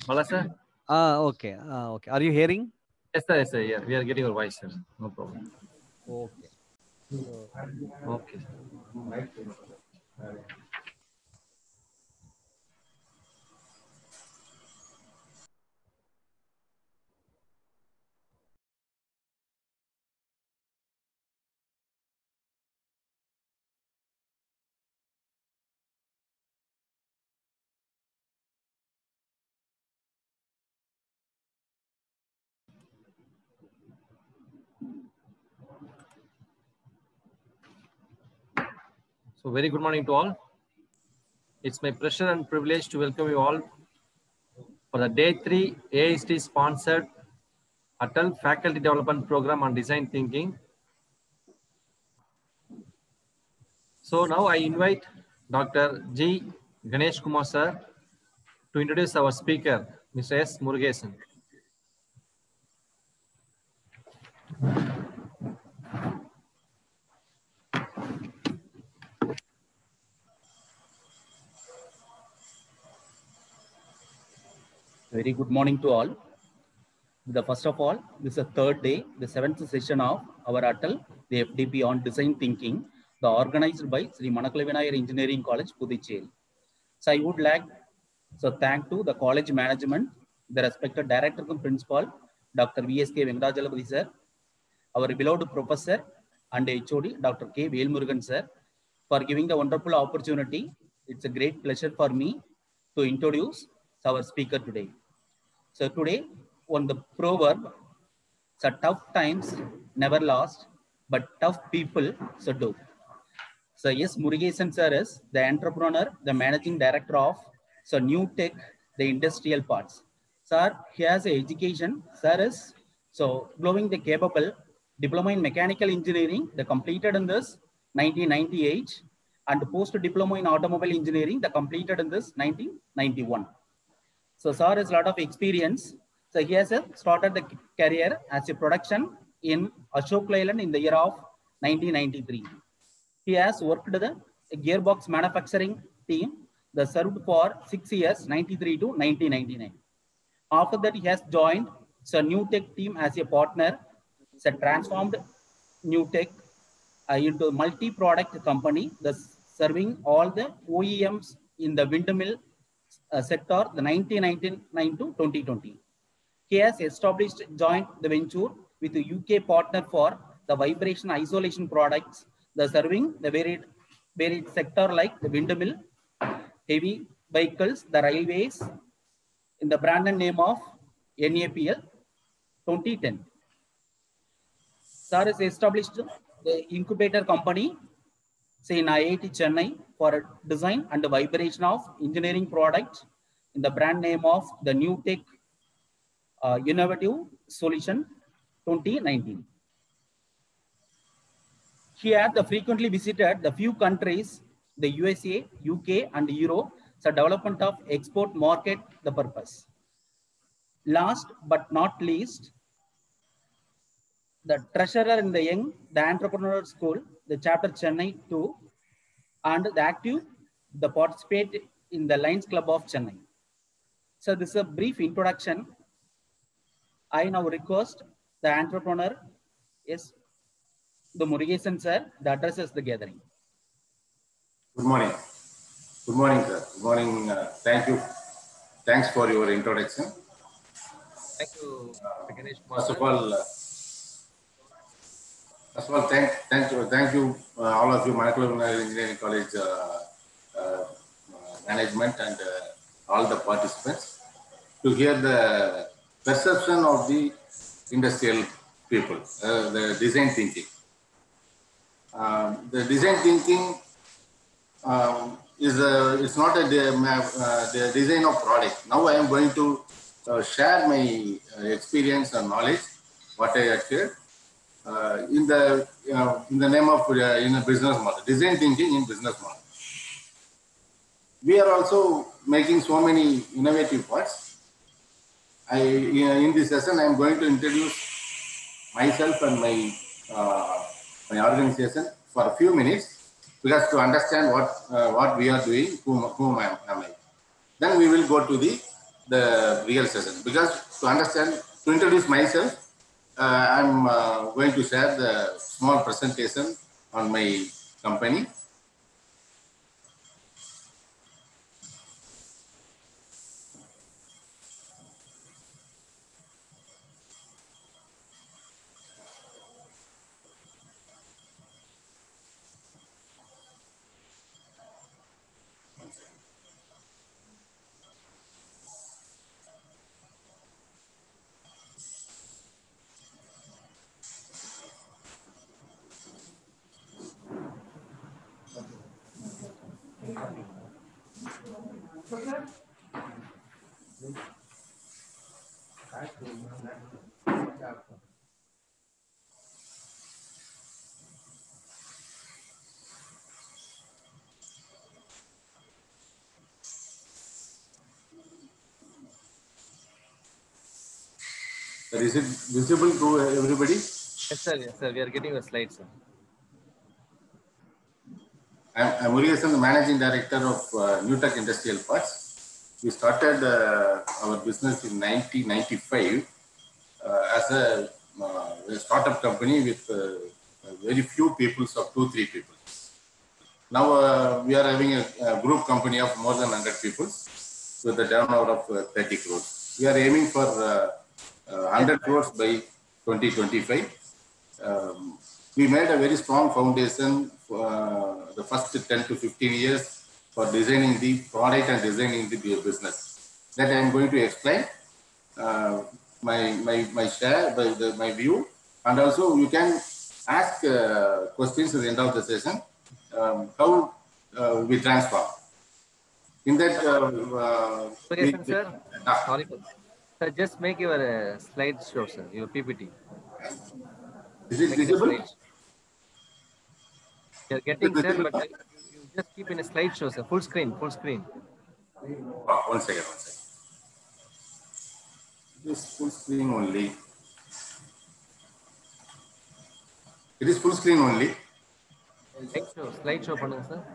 Bala sir? Okay. Okay. Are you hearing? Yes, sir. Yes, sir. Yeah, we are getting your voice, sir. No problem. Okay. So, Okay. So, very good morning to all. It's my pleasure and privilege to welcome you all for the day 3 AIST sponsored Atal Faculty Development Program on Design Thinking. So now I invite Dr. G. Ganesh Kumar sir to introduce our speaker, Mr. S. Murugesan. Very good morning to all. First of all, this is the third day, the 7th session of our Atal, the FDP on Design Thinking, organized by Sri Manakala Vinayar Engineering College, Puducherry. So I would like to thank to the college management, the respected director and principal, Dr. VSK Venkatajalapati sir, our beloved professor and HOD, Dr. K. Velmurugan sir, for giving the wonderful opportunity. It's a great pleasure for me to introduce our speaker today. So today, on the proverb, so tough times never last, but tough people so do. So yes, Murugesan sir is the entrepreneur, the managing director of New Tech, the industrial parts. Sir, he has an education. Sir is growing the capable diploma in mechanical engineering, the completed in this 1998, and post diploma in automobile engineering, the completed in this 1991. So sir has a lot of experience. So he has started the career as a production in Ashok Leyland in the year of 1993. He has worked the gearbox manufacturing team that served for 6 years, 93 to 1999. After that, he has joined New Tech team as a partner. So transformed New Tech into a multi-product company that's serving all the OEMs in the windmill sector, the 1999 to 2020. He has established joint the venture with the UK partner for the vibration isolation products, the serving the varied sector like the windmill, heavy vehicles, the railways, in the brand name of NAPL 2010. Sir has established the incubator company, say in IIT Chennai, for design and vibration of engineering products in the brand name of the New Tech Innovative Solution 2019. He had frequently visited the few countries, the USA, UK, and Europe, the development of export market, the purpose. Last but not least, the treasurer in the young, the entrepreneur school, the chapter Chennai 2, and the active, the participate in the Lions Club of Chennai. So this is a brief introduction. I now request the entrepreneur, yes, the Murugesan sir, that addresses the gathering. Good morning. Good morning, sir. Good morning. Thank you. Thanks for your introduction. Thank you, Mr. Ganesh Kumar. First of all, thank you, all of you, Manakala Vinayar Engineering College management and all the participants to hear the perception of the industrial people, the design thinking. The design thinking it's not the design of product. Now I am going to share my experience and knowledge, what I achieved in the name of in a business model, design thinking in business model. We are also making so many innovative parts. In this session, I am going to introduce myself and my organization for a few minutes, because to understand what we are doing, whom am I. Then we will go to the the real session. Because to understand, to introduce myself, I'm going to share the small presentation on my company. Is it visible to everybody? Yes, sir. Yes, sir. We are getting the slides, sir. I'm Murugesan, the Managing Director of Newtech Industrial Parts. We started our business in 1995 as a startup company with very few people, of 2-3 people. Now we are having a group company of more than 100 people with a turnover of 30 crores. We are aiming for 100 crores by 2025. We made a very strong foundation for the first 10 to 15 years for designing the product and designing the business. That I am going to explain my share, my view, and also you can ask questions at the end of the session. How we transform. In that, Murugesan, sir. Sorry, sir. Just make your slide show, sir. Your PPT. is it Make it a visible? slide. You're getting, sir, but you just keep in a slideshow, sir. Full screen, full screen. One second. This full screen only. It is full screen only. Slideshow பண்ணுங்க, sir.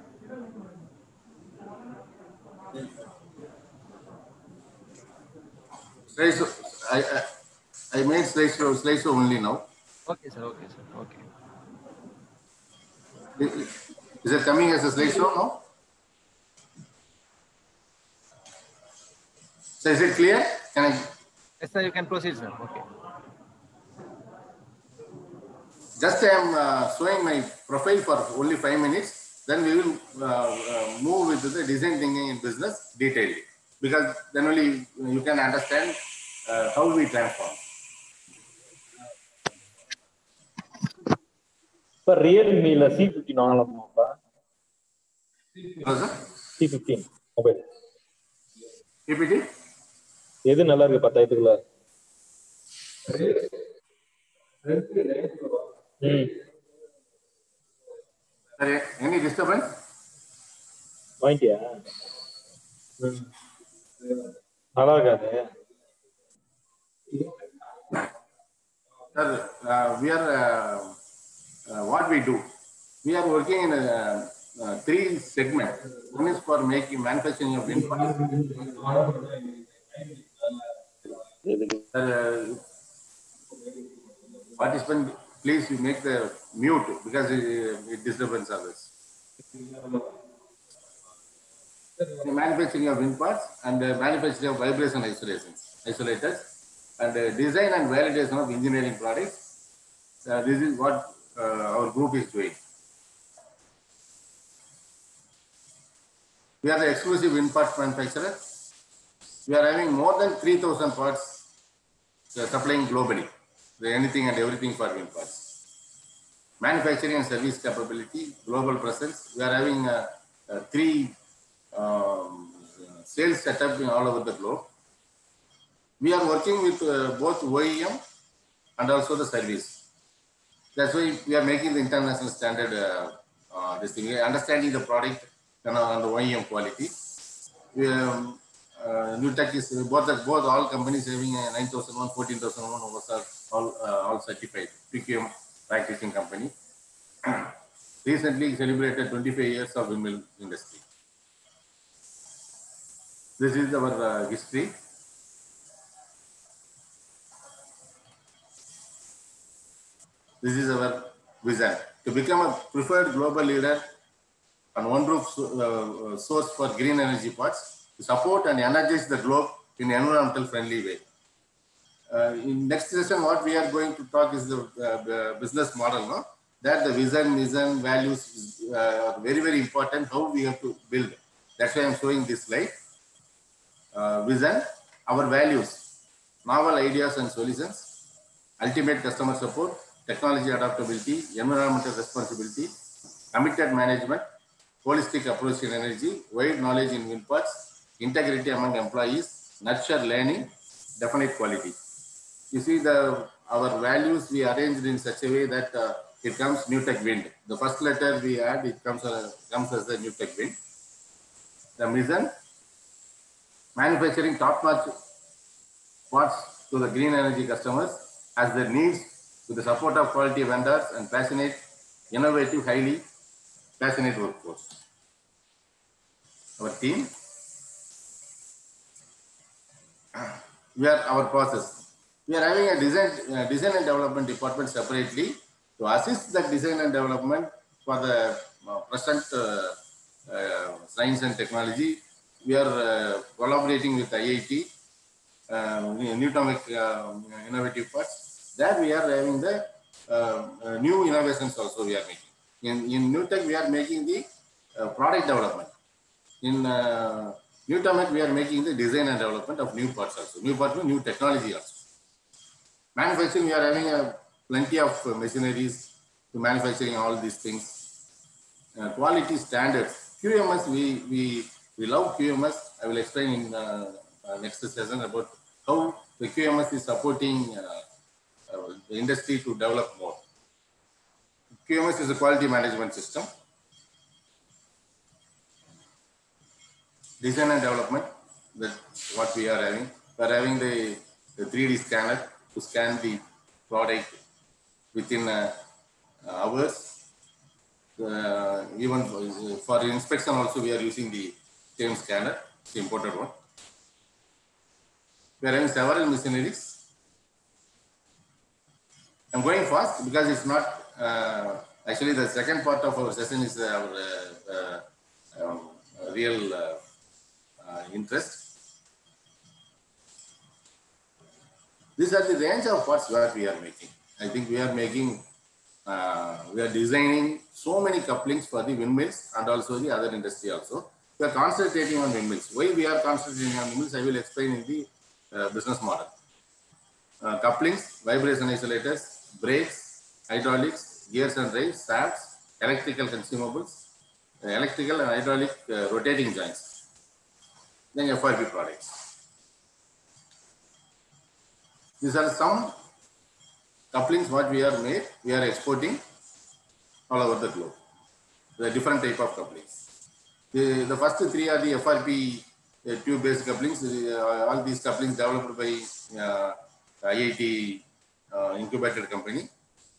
Slideshow. I made slideshow only now. Okay, sir. Okay, sir. Okay. Is it coming as a slideshow now? So is it clear? Can I? Yes, sir. You can proceed, sir. Okay. Just I am showing my profile for only 5 minutes. Then we will move with the design thinking in business detailedly, because then only you can understand how we transform. இப்போ ரியல்மியில் C15 வாங்கலாமாப்பா? C15 mobile PPT எது நல்லா இருக்கு 10,000க்குள்ள? Sorry, any disturbance? வாங்கிட்டியா? நல்லா இருக்காது. Sir, we are what we do. We are working in 3 segments. One is for making manufacturing of wind farms. Participant, please you make the mute because it disturbs others. The manufacturing of wind parts and manufacturing of vibration isolators, and design and validation of engineering products. This is what our group is doing. We are the exclusive wind parts manufacturer. We are having more than 3,000 parts supplying globally. Anything and everything for wind parts. Manufacturing and service capability, global presence. We are having 3 sales setup in all over the globe. We are working with both OEM and also the service. That's why we are making the international standard this thing. We are understanding the product and the OEM quality. Newtech is both all companies having a 9,001, 14,001 all certified PQM practicing company. Recently celebrated 25 years of windmill industry. This is our history. This is our vision to become a preferred global leader on one roof source for green energy parts to support and energize the globe in an environmental friendly way. In next session, what we are going to talk is the business model. No? That the vision, values is very, very important. How we have to build. That's why I'm showing this slide. Vision, our values, novel ideas and solutions, ultimate customer support, technology adaptability, environmental responsibility, committed management, holistic approach in energy, wide knowledge in wind parts, integrity among employees, nurture learning, definite quality. You see our values we arranged in such a way that it comes NewTech Wind. The first letter we add, it comes as the NewTech Wind. The mission, manufacturing top-notch parts to the green energy customers as their needs with the support of quality vendors and passionate, innovative, highly passionate workforce. Our team, we are our process. We are having a design and development department separately to assist the design and development for the present science and technology. We are collaborating with IIT, Newtomic Innovative Parts. There we are having the new innovations also we are making. In NewTech, we are making the product development. In Newtomic, we are making the design and development of new parts also. New parts, new technology also. Manufacturing, we are having plenty of machineries to manufacturing all these things. Quality standards. QMS, we love QMS. I will explain in next session about how the QMS is supporting the industry to develop more. QMS is a quality management system. Design and development, that's what we are having. We are having the 3D scanner to scan the product within hours. Even for inspection also we are using the same scanner, the imported one. We are having several machineries. I'm going fast because it's not, actually the second part of our session is our real interest. These are the range of parts that we are making. I think we are making, we are designing so many couplings for the windmills and also the other industry also. We are concentrating on windmills. Why we are concentrating on windmills, I will explain in the business model. Couplings, vibration isolators, brakes, hydraulics, gears and drives, shafts, electrical consumables, electrical and hydraulic rotating joints, then FRP products. These are some couplings what we are made, we are exporting all over the globe. The different type of couplings. The first three are the FRP tube-based couplings. All these couplings developed by IIT incubated company.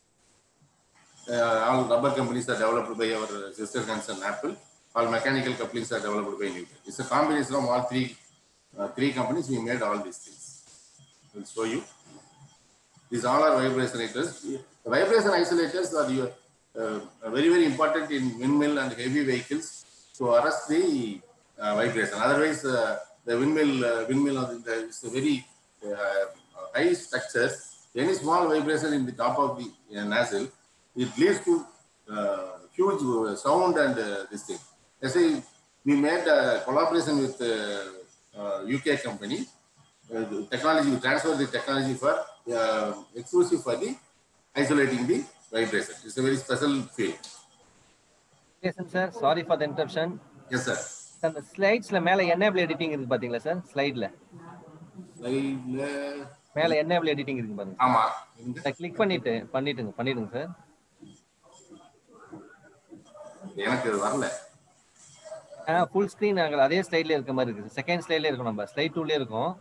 All rubber companies are developed by our sister concern Apple. All mechanical couplings are developed by Newton. It's a combination of all three companies. We made all these things. I'll show you. These all are vibration isolators. The vibration isolators are very, very important in windmill and heavy vehicles to arrest the vibration. Otherwise, the windmill is a very high structures. Any small vibration in the top of the nozzle, it leads to huge sound and this thing. Let's say we made a collaboration with UK company. Technology, we transfer the technology for exclusive for the isolating the vibration. It's a very special field. Yes, sir. Sorry for the interruption. Yes, sir. Sir, the slides la mela enable editing irukku pathingala sir, slide la. Slide la mela enable editing irukku pathunga. ஆமா. Click பண்ணிடுங்க sir. எனக்கு வரல. full screen ஆகல, அதே ஸ்லைட்ல இருக்க மாதிரி இருக்கு. Second ஸ்லைட்ல இருக்கும், நம்ம ஸ்லைட் 2ல இருக்கும்.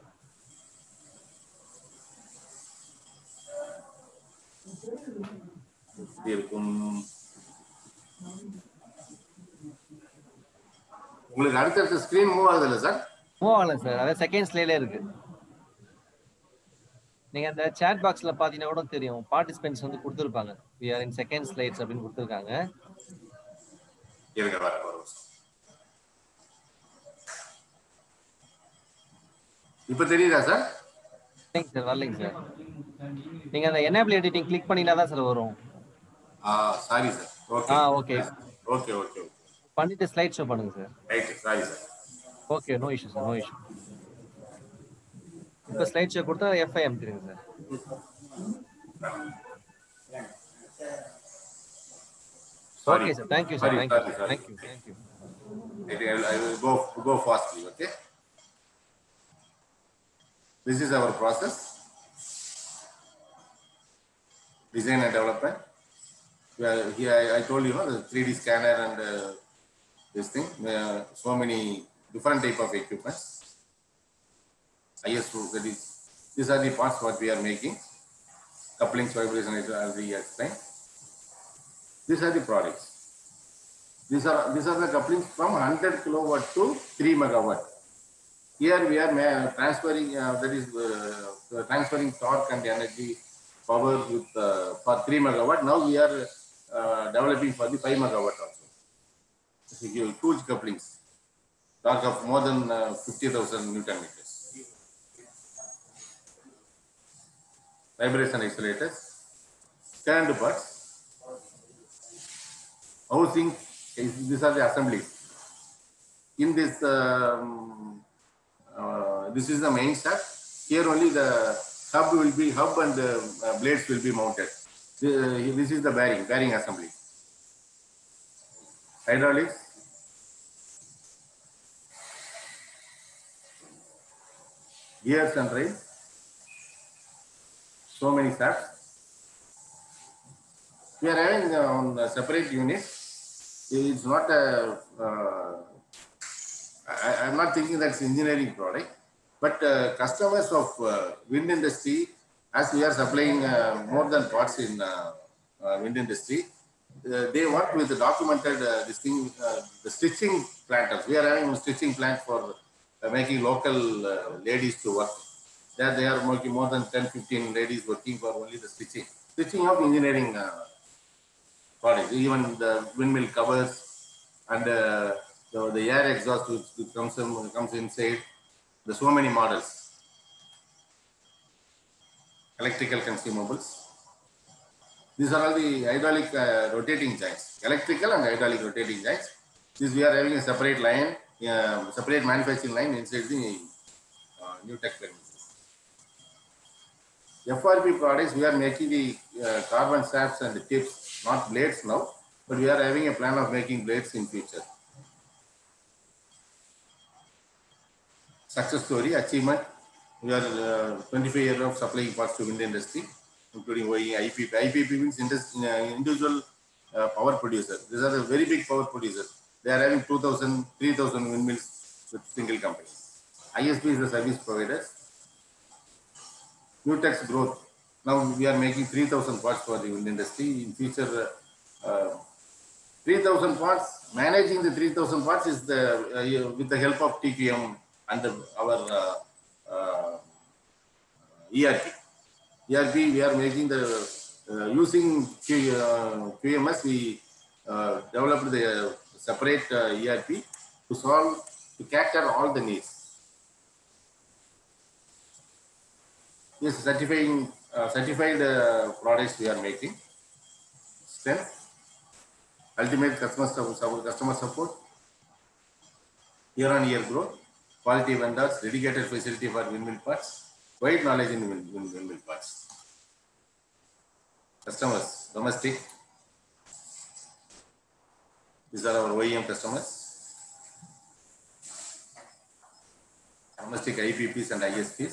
உங்களுக்கு அடுத்த ஸ்கிரீன் மூவ் ஆகுது இல்ல சார்? மூவ் ஆகல சார், அதே செகண்ட் ஸ்லைட்ல இருக்கு. நீங்க அந்த chat boxல பாத்தீங்கன்னா கூட தெரியும் participants வந்து கொடுத்திருப்பாங்க we are in second slides அப்படின்னு கொடுத்திருக்காங்க. இருங்க வர ஒரு நிமிஷம். இப்ப தெரியுதா சார்? இல்லைங்க சார் வரலைங்க சார். நீங்க அந்த enable editing click பண்ணினா தான் சார் வரும். Sorry sir. Okay okay okay okay okay பண்ணிட்டு ஸ்லைட் ஷோ பண்ணுங்க sir. Right sorry sir. Okay no issue sir no issue. இப்போ ஸ்லைட் ஷோ கொடுத்தா F5 அமுத்திடுங்க sir. Okay, sir. Thank you, sir. Sorry, Thank you. sorry. Thank you. Thank you. I will go fastly. Okay. This is our process. Design and development. Here I told you, the 3D scanner and this thing. So many different type of equipments. ISO. These are the parts what we are making. Couplings, vibration, as we explained. These are the products. These are the couplings from 100 kilowatt to 3 megawatt. Here we are transferring transferring torque and energy power with for 3 megawatt. Now we are developing for the 5 megawatt also. This is huge couplings, torque of more than 50,000 Newton meters. Vibration isolators, stand parts, housing. These are the assemblies. In this, this is the main shaft. Here only the hub and blades will be mounted. This is the bearing assembly. Hydraulics. Gears and rails. So many shafts. We are having on separate units. It's not a. I'm not thinking that's engineering product, but customers of wind industry, as we are supplying more than parts in wind industry, they work with the documented this thing, the stitching plant. We are having a stitching plant for making local ladies to work. There they are working more than 10-15 ladies working for only the stitching of engineering products. Even the windmill covers and the air exhaust which comes inside. There's so many models. Electrical consumables. These are all the hydraulic rotating joints. Electrical and hydraulic rotating joints. This we are having a separate line, separate manufacturing line inside the new tech premises. FRP products, we are making the carbon shafts and the tips, not blades now, but we are having a plan of making blades in future. Success story, achievement. We are 25 years of supplying parts to wind industry, including OE, IPP. IPP means individual power producer. These are a very big power producer. They are having 2,000, 3,000 windmills with single company. ISP is the service provider. Newtech's growth. Now we are making 3,000 parts for the wind industry. In future, 3,000 parts. Managing the 3,000 parts is with the help of TQM and our ERP. ERP, we are making the using QMS. We developed the separate ERP to capture all the needs. Yes, certified products we are making. Strength, ultimate customer support, year-on-year growth, quality vendors, dedicated facility for windmill parts, wide knowledge in windmill parts. Customers, domestic. These are our OEM customers. Domestic IPPs and ISPs.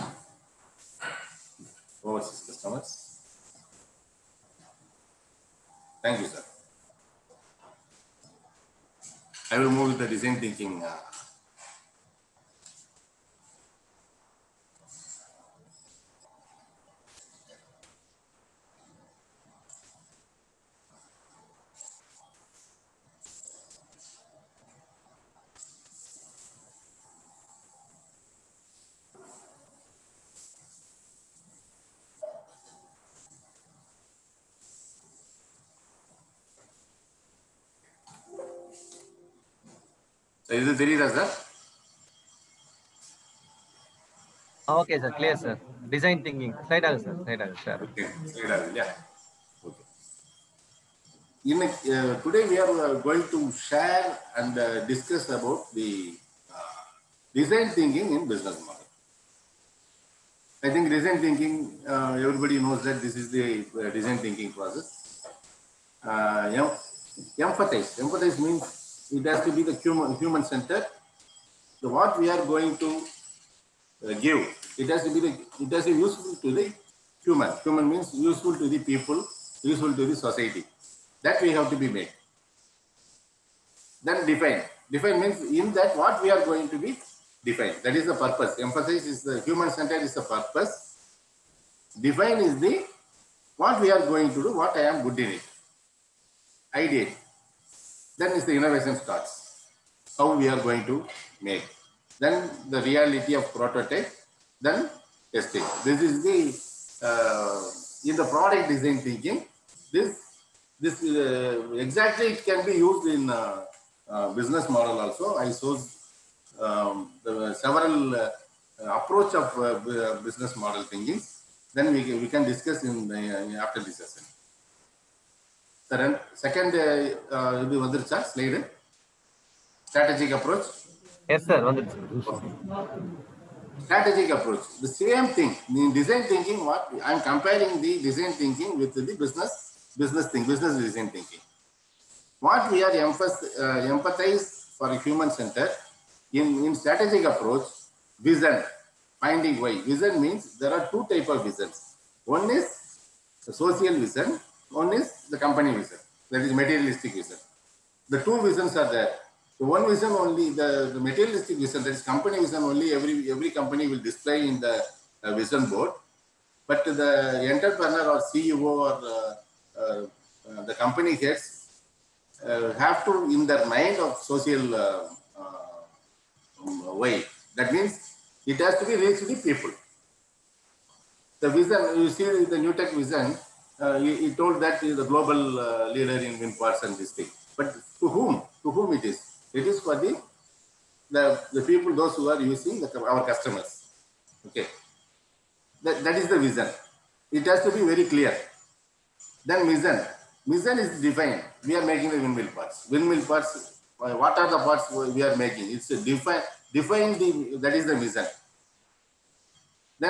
Overseas customers. Thank you, sir. I will move with the design thinking. இது தெரியுதா sir? Okay, sir. Clear, sir. Design thinking. Slide out, sir. Slide out, sir. Okay, சரிடா. Okay. Today we are going to share and discuss about the design thinking in business model. I think design thinking, everybody knows that this is the design thinking process. Empathize means it has to be the human centered. So what we are going to give, it has to be useful to the human. Human means useful to the people, useful to the society. That we have to be made. Then define. Define means in that what we are going to be defined. That is the purpose. Emphasis is the human centered is the purpose. Define is the what we are going to do, what I am good in it. Ideate. Then is the innovation starts. How we are going to make. Then the reality of prototype. Then testing. This is the in the product design thinking. This exactly it can be used in business model also. I saw several approach of business model thinking. Then we can discuss in after this session. Second, இது வந்துருச்சா slide? Strategic approach. Yes, sir. வந்துருச்சு. Strategic approach. The same thing. In design thinking, what I am comparing the design thinking with the business design thinking. What we are empathize for a human center in strategic approach, vision, finding why. Vision means there are two types of visions. One is the social vision, one is the company vision, that is materialistic vision. The two visions are there. The one vision only, the materialistic vision, that is company vision only, every company will display in the vision board. But the entrepreneur or CEO or the company heads have to, in their mind of social way. That means it has to be reached to the people. The vision, you see the New Tech vision, he told that he is the global leader in wind parts and this thing. But to whom? To whom it is? It is for the people, those who are using our customers. Okay. That is the vision. It has to be very clear. Then mission. Mission is defined. We are making the windmill parts. Windmill parts, what are the parts we are making? It's a define that is the mission. Then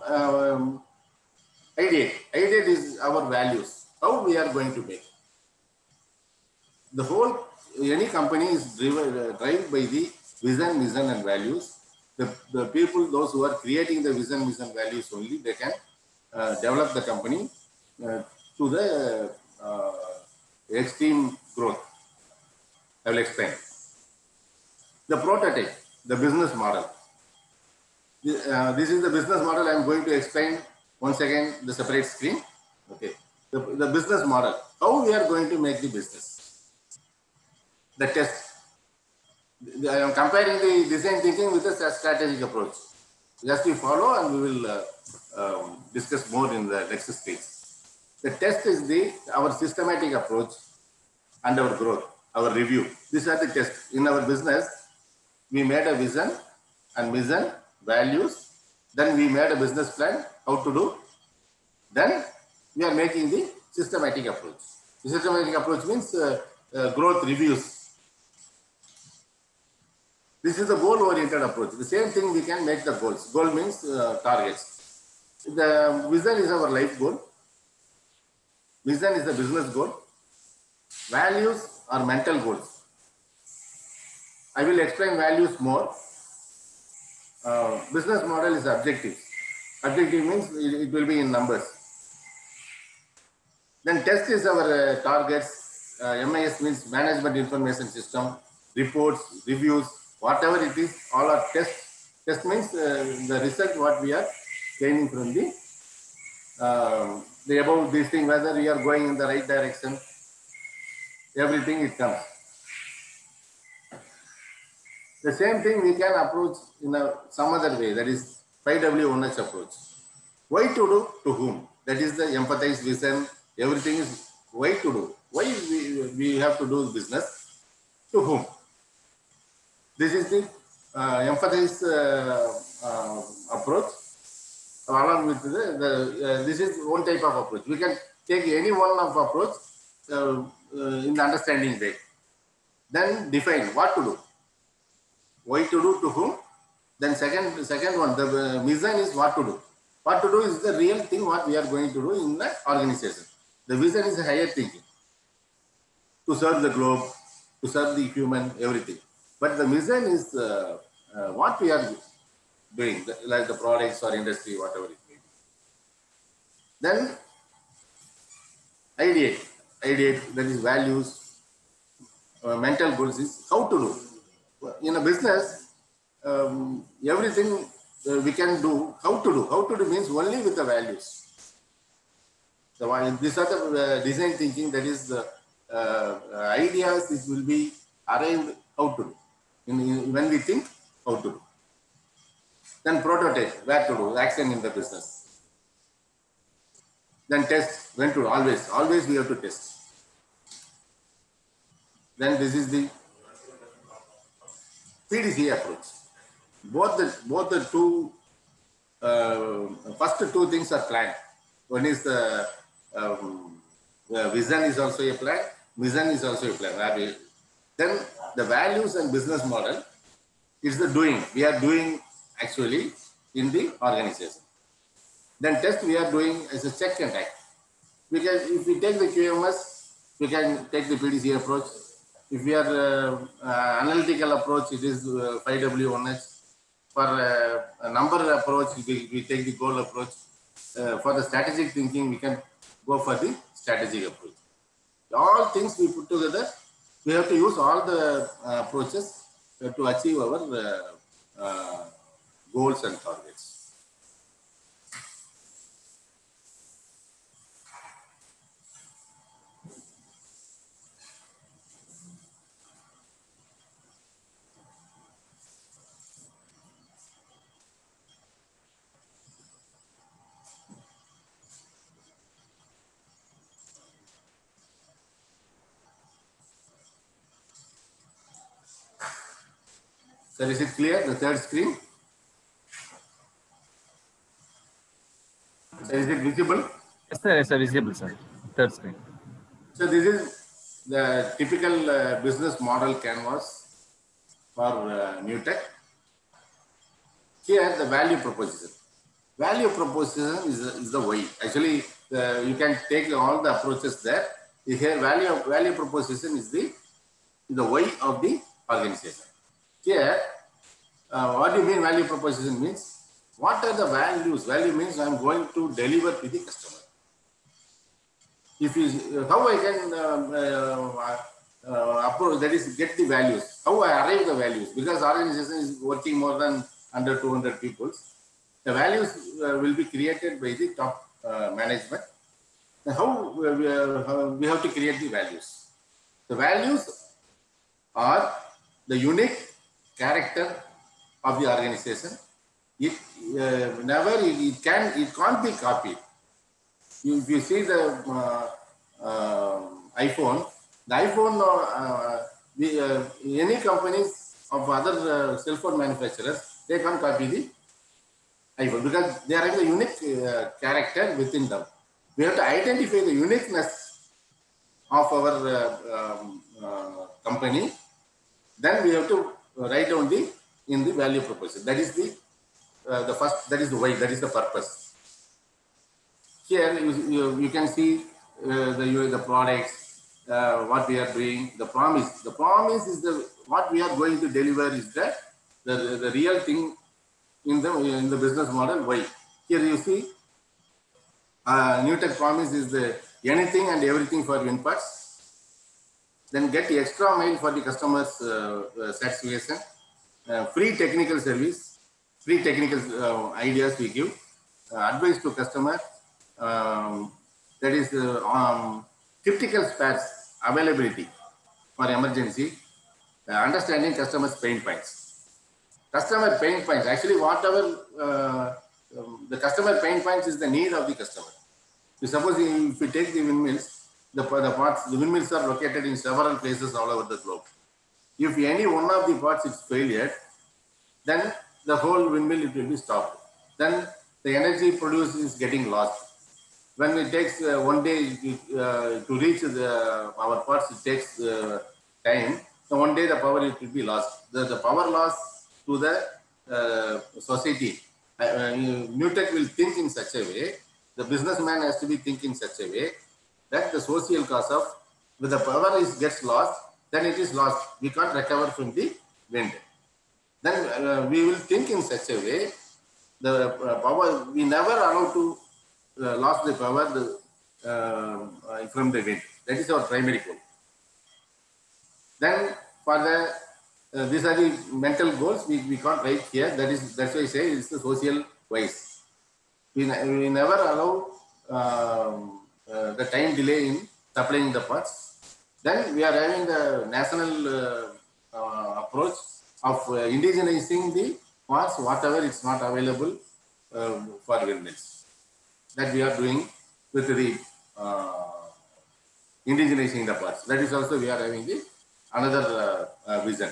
ideate. Ideate is our values. How we are going to make. The whole, any company is driven by the vision, mission and values. The people, those who are creating the vision, mission, values only, they can develop the company to the extreme growth. I will explain. The prototype, the business model. This is the business model. I am going to explain once again the separate screen. Okay. The business model. How we are going to make the business. The test. I am comparing the design thinking with the strategic approach. Just we follow and we will discuss more in the next stage. The test is our systematic approach and our growth, our review. These are the tests. In our business, we made a vision and mission, values. Then we made a business plan, how to do. Then we are making the systematic approach. The systematic approach means growth reviews. This is the goal-oriented approach. The same thing we can make the goals. Goal means targets. The vision is our life goal. Vision is the business goal. Values are mental goals. I will explain values more. Business model is objective. Objective means it will be in numbers. Then test is our targets. MIS means management information system, reports, reviews, whatever it is, all are tests. Test means the result what we are gaining from the above this thing, whether we are going in the right direction, everything it comes. The same thing we can approach in some other way, that is 5W1H approach. Why to do, to whom? That is the empathize vision, everything is why to do. Why we have to do business, to whom? This is the emphasis approach. Along with this is one type of approach. We can take any one of approach in the understanding way. Then define what to do, why to do, to whom. Then second one, the vision is what to do. What to do is the real thing what we are going to do in the organization. The vision is higher thinking, to serve the globe, to serve the human, everything. But the mission is what we are doing, like the products or industry, whatever it may be. Then ideate, that is values. Mental goals is how to do. In a business, everything we can do. How to do? How to do means only with the values. So these are the design thinking. That is the ideas. This will be arrived how to do. When we think how to do. Then prototype, where to do, action in the business. Then test, when to do, always we have to test. Then this is the PDCA approach. Both the two, first two things are planned. One is the vision is also a plan, mission is also a plan. Then the values and business model is the doing. We are doing actually in the organization. Then test we are doing as a check and act. If we take the QMS, we can take the PDCA approach. If we are analytical approach, it is 5W1H. For a number approach, we take the goal approach. For the strategic thinking, we can go for the strategic approach. All things we put together, we have to use all the approaches to achieve our goals and targets. Sir, is it clear, the third screen? Sir, is it visible? Yes, sir, visible, sir. Third screen. So this is the typical business model canvas for NewTech. Here, the value proposition. Value proposition is the why. Actually, you can take all the approaches there. Here, value proposition is the why of the organization. Here, what do you mean value proposition means? What are the values? Value means I am going to deliver to the customer. If you, how I can approach, that is get the values. How I arrive the values? Because organization is working more than under 200 people. The values will be created by the top management. How we have to create the values? The values are the unique character of the organization. It can't be copied. If you see the iPhone, any companies of other cell phone manufacturers, they can't copy the iPhone because they are having a unique character within them. We have to identify the uniqueness of our company. Then we have to write down in the value proposition. That is the first. That is the why. That is the purpose. Here you can see the products, what we are doing. The promise. The promise is what we are going to deliver is the real thing in the business model. Why? Here you see NewTech promise is the anything and everything for WinParts. Then get the extra mile for the customer's satisfaction. Free technical service, free technical ideas we give. Advice to customer. That is critical spares availability for emergency. Understanding customers' pain points. Customer pain points. Actually, whatever the customer pain points is the need of the customer. So suppose if we take the windmills, the windmills are located in several places all over the globe. If any one of the parts is failure, then the whole windmill it will be stopped. Then the energy produced is getting lost. When it takes 1 day to reach our parts, it takes time. So 1 day the power it will be lost. The power loss to the society. Newtech will think in such a way. The businessman has to be thinking in such a way that the social cost of when the power gets lost, then it is lost. We can't recover from the wind. Then we will think in such a way the power we never allow to lose the power from the wind. That is our primary goal. Then for the these are the mental goals we can't write here. That's why I say it's the social wise. We never allow the time delay in supplying the parts. Then we are having the national approach of indigenizing the parts, whatever is not available for windmills. That we are doing with the indigenizing the parts. That is also we are having the another vision.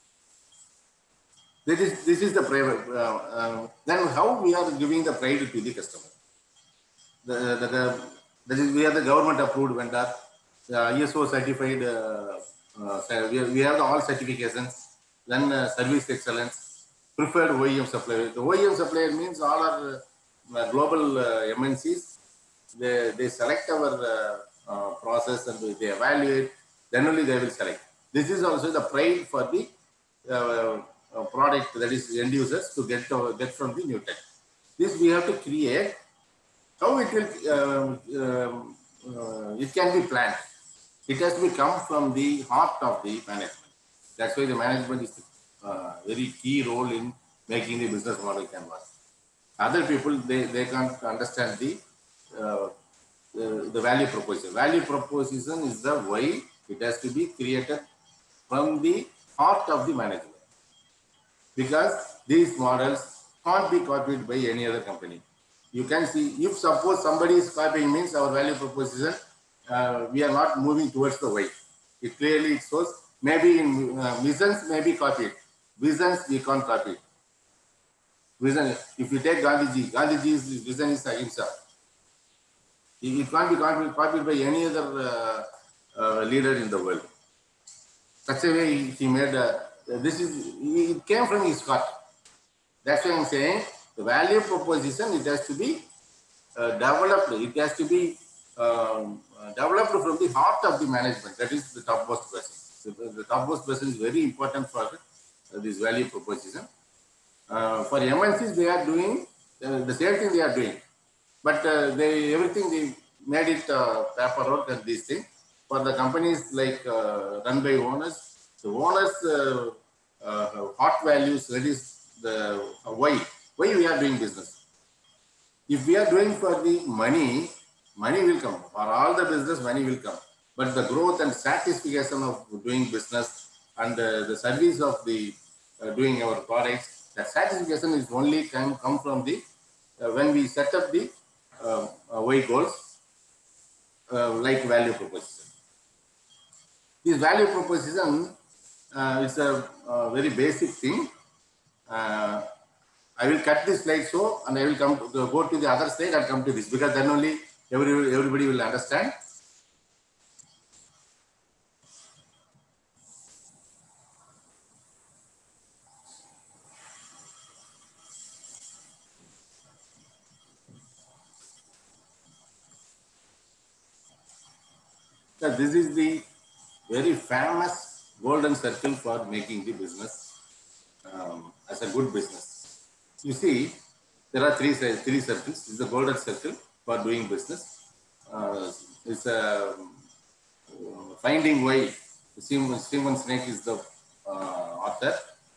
This is the private. Then how we are giving the pride to the customer. That is we are the government approved vendor, ISO certified. We have the all certifications. Then service excellence, preferred OEM supplier. The OEM supplier means all our global MNCs. They select our process and they evaluate. Then only they will select. This is also the pride for the product, that is end users, to get from the Newtech. This we have to create. How it will it can be planned. It has to come from the heart of the management. That's why the management is very key role in making the business model can work. Other people they can't understand the value proposition. Value proposition is the why it has to be created from the heart of the management. Because these models can't be copied by any other company. You can see, if suppose somebody is copying, means our value proposition, we are not moving towards the way. It clearly shows, maybe in visions may be copied. Visions we can't copy. Vision, if you take Gandhiji's vision is ahimsa. It can't be copied by any other leader in the world. Such a way he made, it came from his heart. That's why I'm saying the value proposition, it has to be developed. It has to be developed from the heart of the management. That is the topmost person. The topmost person is very important for this value proposition. For MNCs, they are doing the same thing they are doing. But everything they made it paperwork and these things. For the companies like run by owners, the owners' hot values, that is the why we are doing business. If we are doing for the money will come. For all the business, money will come. But the growth and satisfaction of doing business and the service of the doing our products, that satisfaction is only come from the when we set up the why goals like value proposition. This value proposition is a very basic thing. I will cut this slide and I will go to the other slide and come to this, because then only everybody will understand. So this is the very famous golden circle for making the business as a good business. You see, there are three circles. This is the golden circle for doing business. It's finding why. Simon Sinek is the author.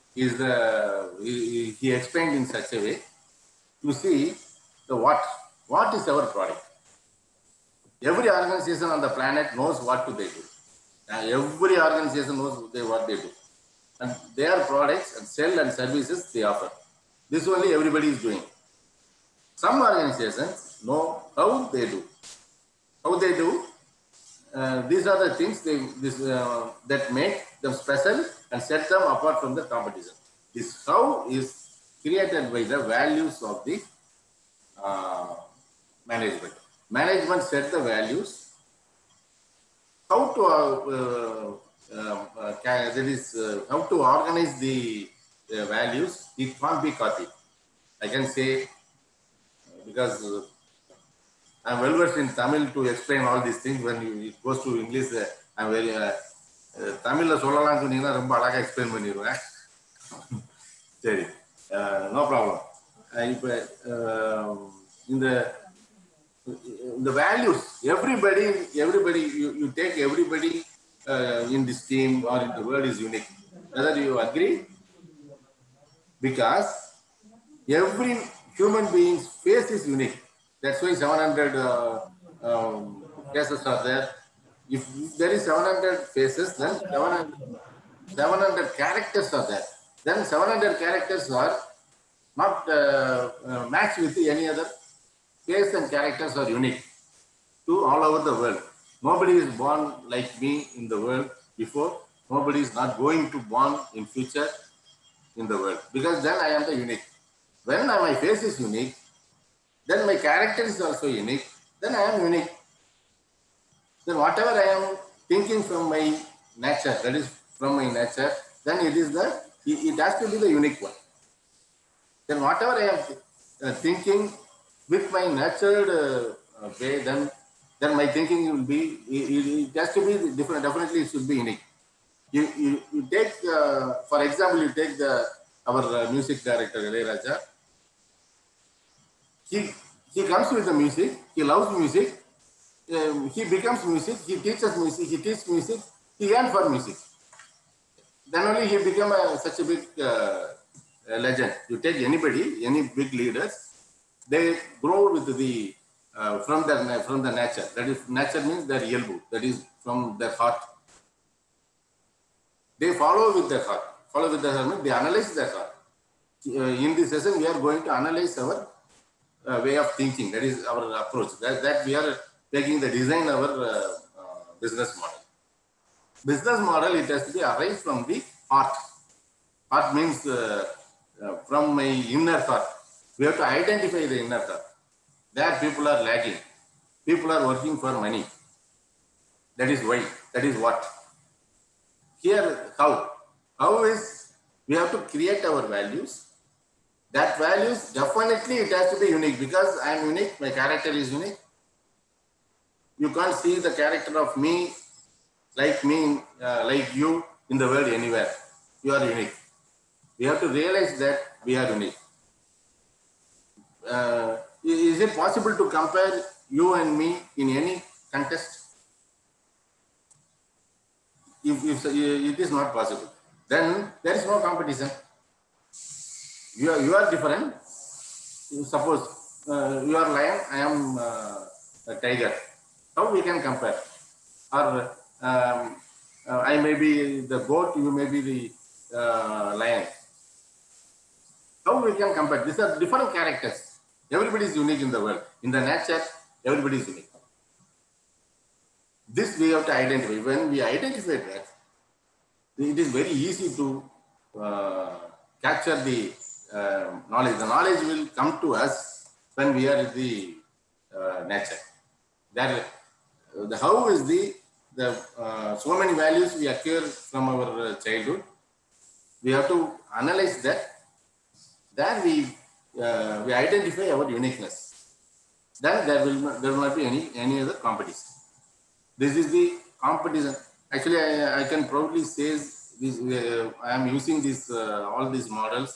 He explained in such a way to see the what. What is our product? Every organization on the planet knows what they do. Every organization knows what they do. And their products and sell and services they offer. This only everybody is doing. Some organizations know how they do. How they do? these are the things that make them special and set them apart from the competition. This how is created by the values of the management. Management set the values. How to how to organize the values. It can't be copied. I can say because I'm well versed in Tamil to explain all these things. When it goes to English, I'm very Tamil சொல்லலாம் சொன்னீங்கன்னா ரொம்ப அழகா explain பண்ணிடுவேன். சரி, no problem. இப்போ the values, everybody you take everybody in this team or in the world is unique. Whether you agree? Because every human being's face is unique. That's why 700 faces are there. If there is 700 faces, then 700 characters are there. Then 700 characters are not matched with any other face, and characters are unique to all over the world. Nobody is born like me in the world before. Nobody is not going to born in future in the world, because then I am the unique. When my face is unique, then my character is also unique. Then I am unique. Then whatever I am thinking from my nature, that is from my nature, then it has to be the unique one. Then whatever I am thinking with my natural way, then my thinking will be, it has to be different. Definitely it should be unique. You take, for example, you take our music director, Ilayaraja. He comes with the music, he loves music, he becomes music, he teaches music, he teaches music, he yearns for music. Then only he become such a big legend. You take anybody, any big leaders, they grow with the from the nature. That is, nature means their elbow. That is from their heart. They follow with their heart. Follow with their heart means they analyze their heart. In this session, we are going to analyze our way of thinking. That is our approach. That we are taking the design our business model. Business model, it has to be arise from the heart. Heart means from my inner thought. We have to identify the inner thought. There people are lacking. People are working for money. That is why. That is what. Here, how? How is we have to create our values. That values, definitely it has to be unique, because I am unique, my character is unique. You can't see the character of me, like you in the world anywhere. You are unique. We have to realize that we are unique. Is it possible to compare you and me in any contest? If it is not possible, then there is no competition. You are different. Suppose you are lion, I am a tiger. How we can compare? Or I may be the goat, you may be the lion. How we can compare? These are different characters. Everybody is unique in the world. In the nature, everybody is unique. This we have to identify. When we identify that, it is very easy to capture the knowledge. The knowledge will come to us when we are in the nature. How is so many values we acquire from our childhood. We have to analyze that. Then we identify our uniqueness. Then there will not be any other competition. This is the competition. Actually, I can proudly say this. I am using this all these models.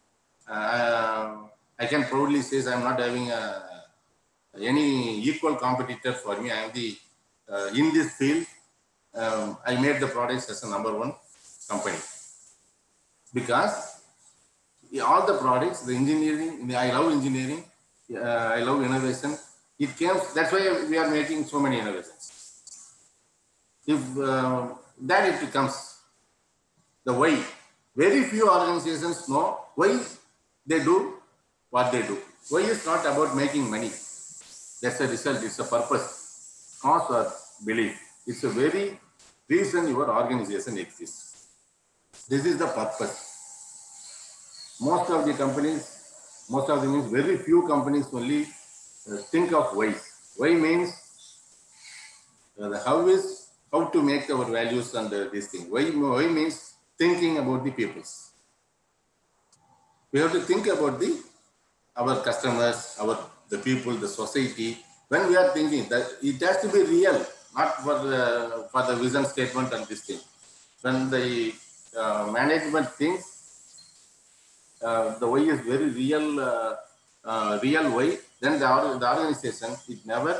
I can proudly say I am not having any equal competitor for me. I am the in this field. I made the products as a #1 company, because all the products, the engineering, I love engineering, I love innovation. It came. That's why we are making so many innovations. If then it becomes the why. Very few organizations know why they do what they do. Why is not about making money. That's a result. It's a purpose, cause or belief. It's a very reason your organization exists. This is the purpose. Most of the companies, most of the means very few companies only think of why. Why means the how is how to make our values and this thing. Why means thinking about the peoples. We have to think about our customers, the people, the society. When we are thinking that it has to be real, not for the vision statement and this thing. When the management thinks the way is very real, real way, then the organization it never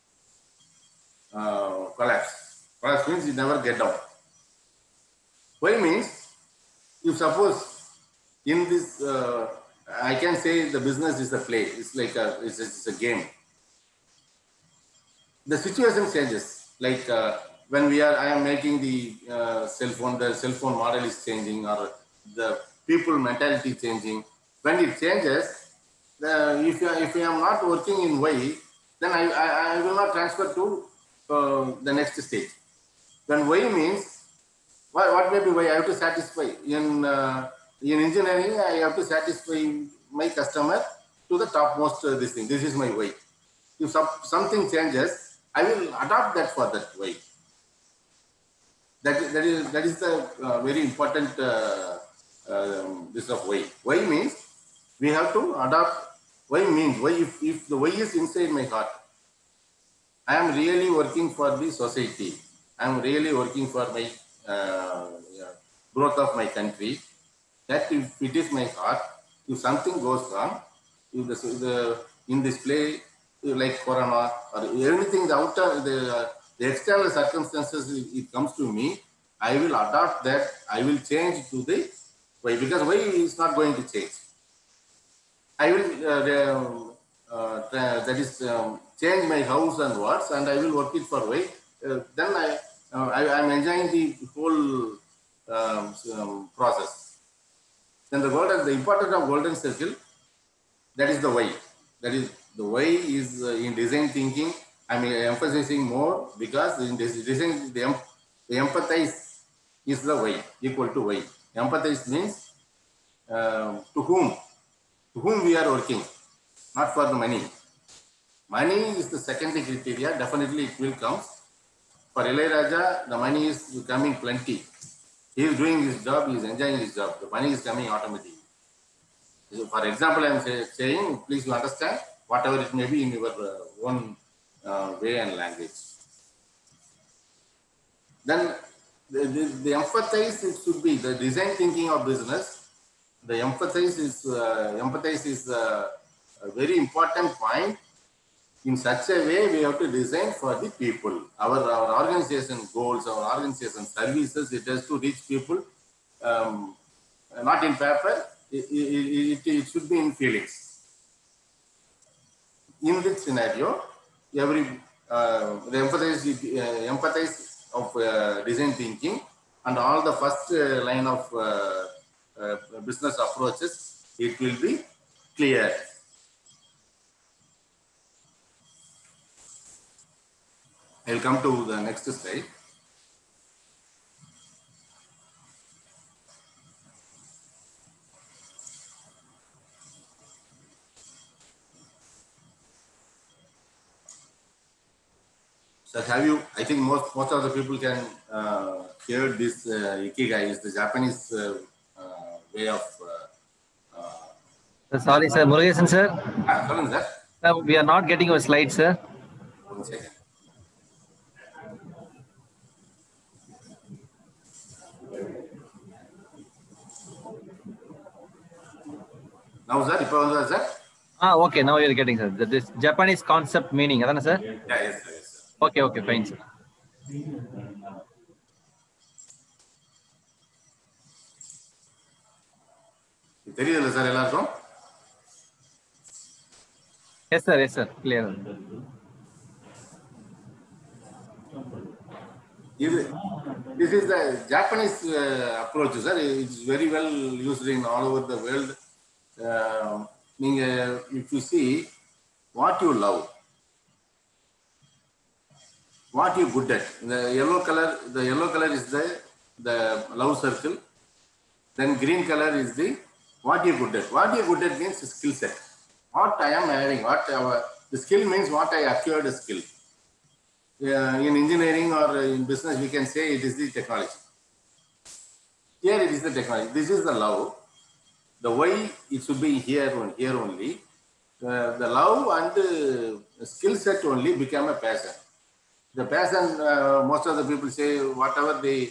collapse. Collapse means it never get down. Why means if suppose in this, I can say the business is a play. It's like it's a game. The situation changes. Like when I am making the cell phone. The cell phone model is changing, or the people mentality changing. When it changes, if I am not working in Y, then I will not transfer to the next stage. Then Y means what may be Y? I have to satisfy in engineering. I have to satisfy my customer to the topmost this thing. This is my way. If something changes, I will adopt that for that way. That is the very important this of way. Why means we have to adopt. Why means why if the way is inside my heart, I am really working for the society. I am really working for my growth of my country. That if it is my heart, if something goes wrong, if in this play like Corona or anything, the external circumstances, it comes to me, I will adopt that. I will change to the Y, because Y is not going to change. I will that is change my house and words, and I will work it for Y. Then I'm enjoying the whole process. Then the importance of golden circle, that is the Y. That is the Y is in design thinking. I'm emphasizing more because in this design the empathize is the Y, equal to Y. Empathize means to whom we are working, not for the money. Money is the secondary criteria. Definitely it will come. For Ilayaraja, the money is coming plenty. He is doing his job, he is enjoying his job. The money is coming automatically. So for example, I am saying, please you understand, whatever it may be in your own way and language. Then the empathize, it should be the design thinking of business. The empathize is a very important point. In such a way, we have to design for the people. Our organization goals, our organization services, it has to reach people, not in paper. It should be in feelings. In this scenario, the empathize of design thinking and all the first line of business approaches, it will be clear. I'll come to the next slide. So I think most of the people can hear this Ikigai is the Japanese way of. Sorry, sir. Murugesan, sir. Sir. We are not getting your slide, sir. 1 second. Now, sir, Okay, now you're getting, sir. This Japanese concept meaning, sir? Yeah, yes, sir. Okay, fine, sir. தெரியுதுல்ல sir எல்லாருக்கும்? Yes, sir. Clear. This is the Japanese approach, sir. It's very well used in all over the world. If you see what you love, what you good at. The yellow color is the love circle. Then green color is the what you good at. What you good at means skill set. What I am having, the skill means what I acquired a skill. In engineering or in business, we can say it is the technology. Here it is the technology. This is the love. The why it should be here only. The love and skill set only become a passion. The passion, most of the people say whatever they,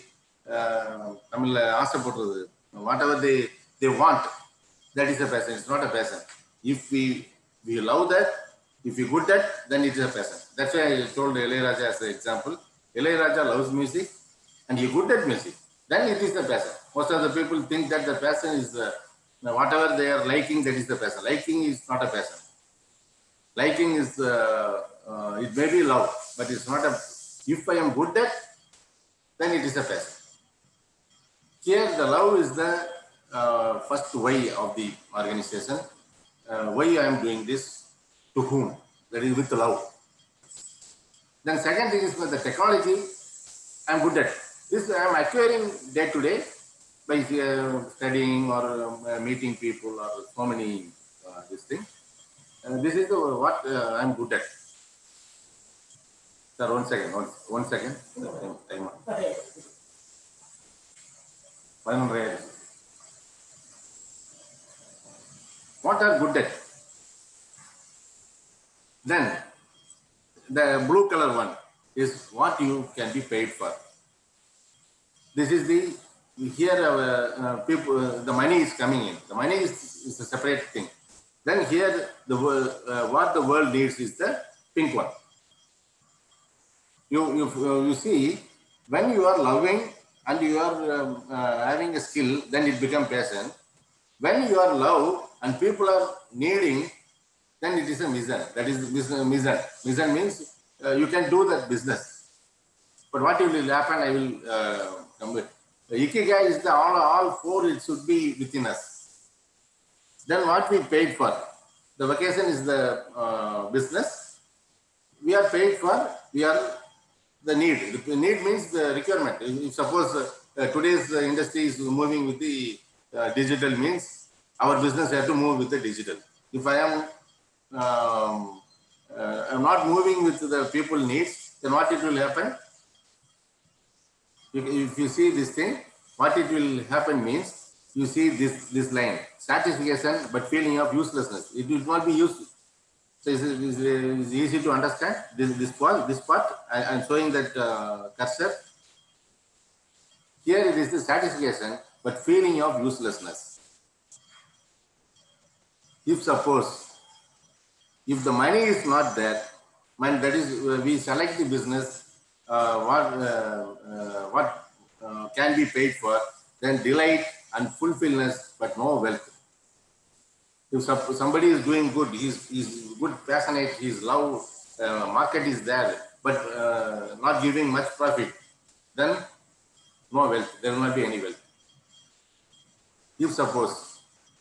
whatever they want, that is a passion. It's not a passion. If we love that, if we good at, then it is a passion. That's why I told Ilayaraja as an example. Ilayaraja loves music and he good at music. Then it is the passion. Most of the people think that the passion is whatever they are liking, that is the passion. Liking is not a passion. Liking is, it may be love, but it's not a, if I am good at, then it is a passion. Here the love is the first why of the organization. Why I am doing this, to whom, that is with love. Then second thing is for the technology, I am good at. This I am acquiring day to day by studying or meeting people or so many this thing. This is what I am good at. Sir, one second. Time. What are good at? Then the blue color one is what you can be paid for. This is the, here people, the money is coming in. The money is a separate thing. Then here the what the world needs is the pink one. You see, when you are loving and you are having a skill, then it becomes passion. When you are love and people are needing, then it is a mission. That is mission. Mission means you can do that business. But what will happen, I will come with. The Ikigai is the all four, it should be within us. Then what we paid for? The vacation is the business. We are paid for, we are the need. The need means the requirement. If suppose today's industry is moving with the digital means, our business has to move with the digital. If I am I'm not moving with the people needs, then what it will happen? If you see this thing, what it will happen means, you see this line, satisfaction but feeling of uselessness. It will not be useful. So it's easy to understand this part. I am showing that cursor. Here it is the satisfaction but feeling of uselessness. If suppose, if the money is not there, that is we select the business, what can be paid for, then delight and fulfillment, but no wealth. If somebody is doing good, he's good, passionate, his love, market is there, but not giving much profit, then no wealth, there will not be any wealth. If suppose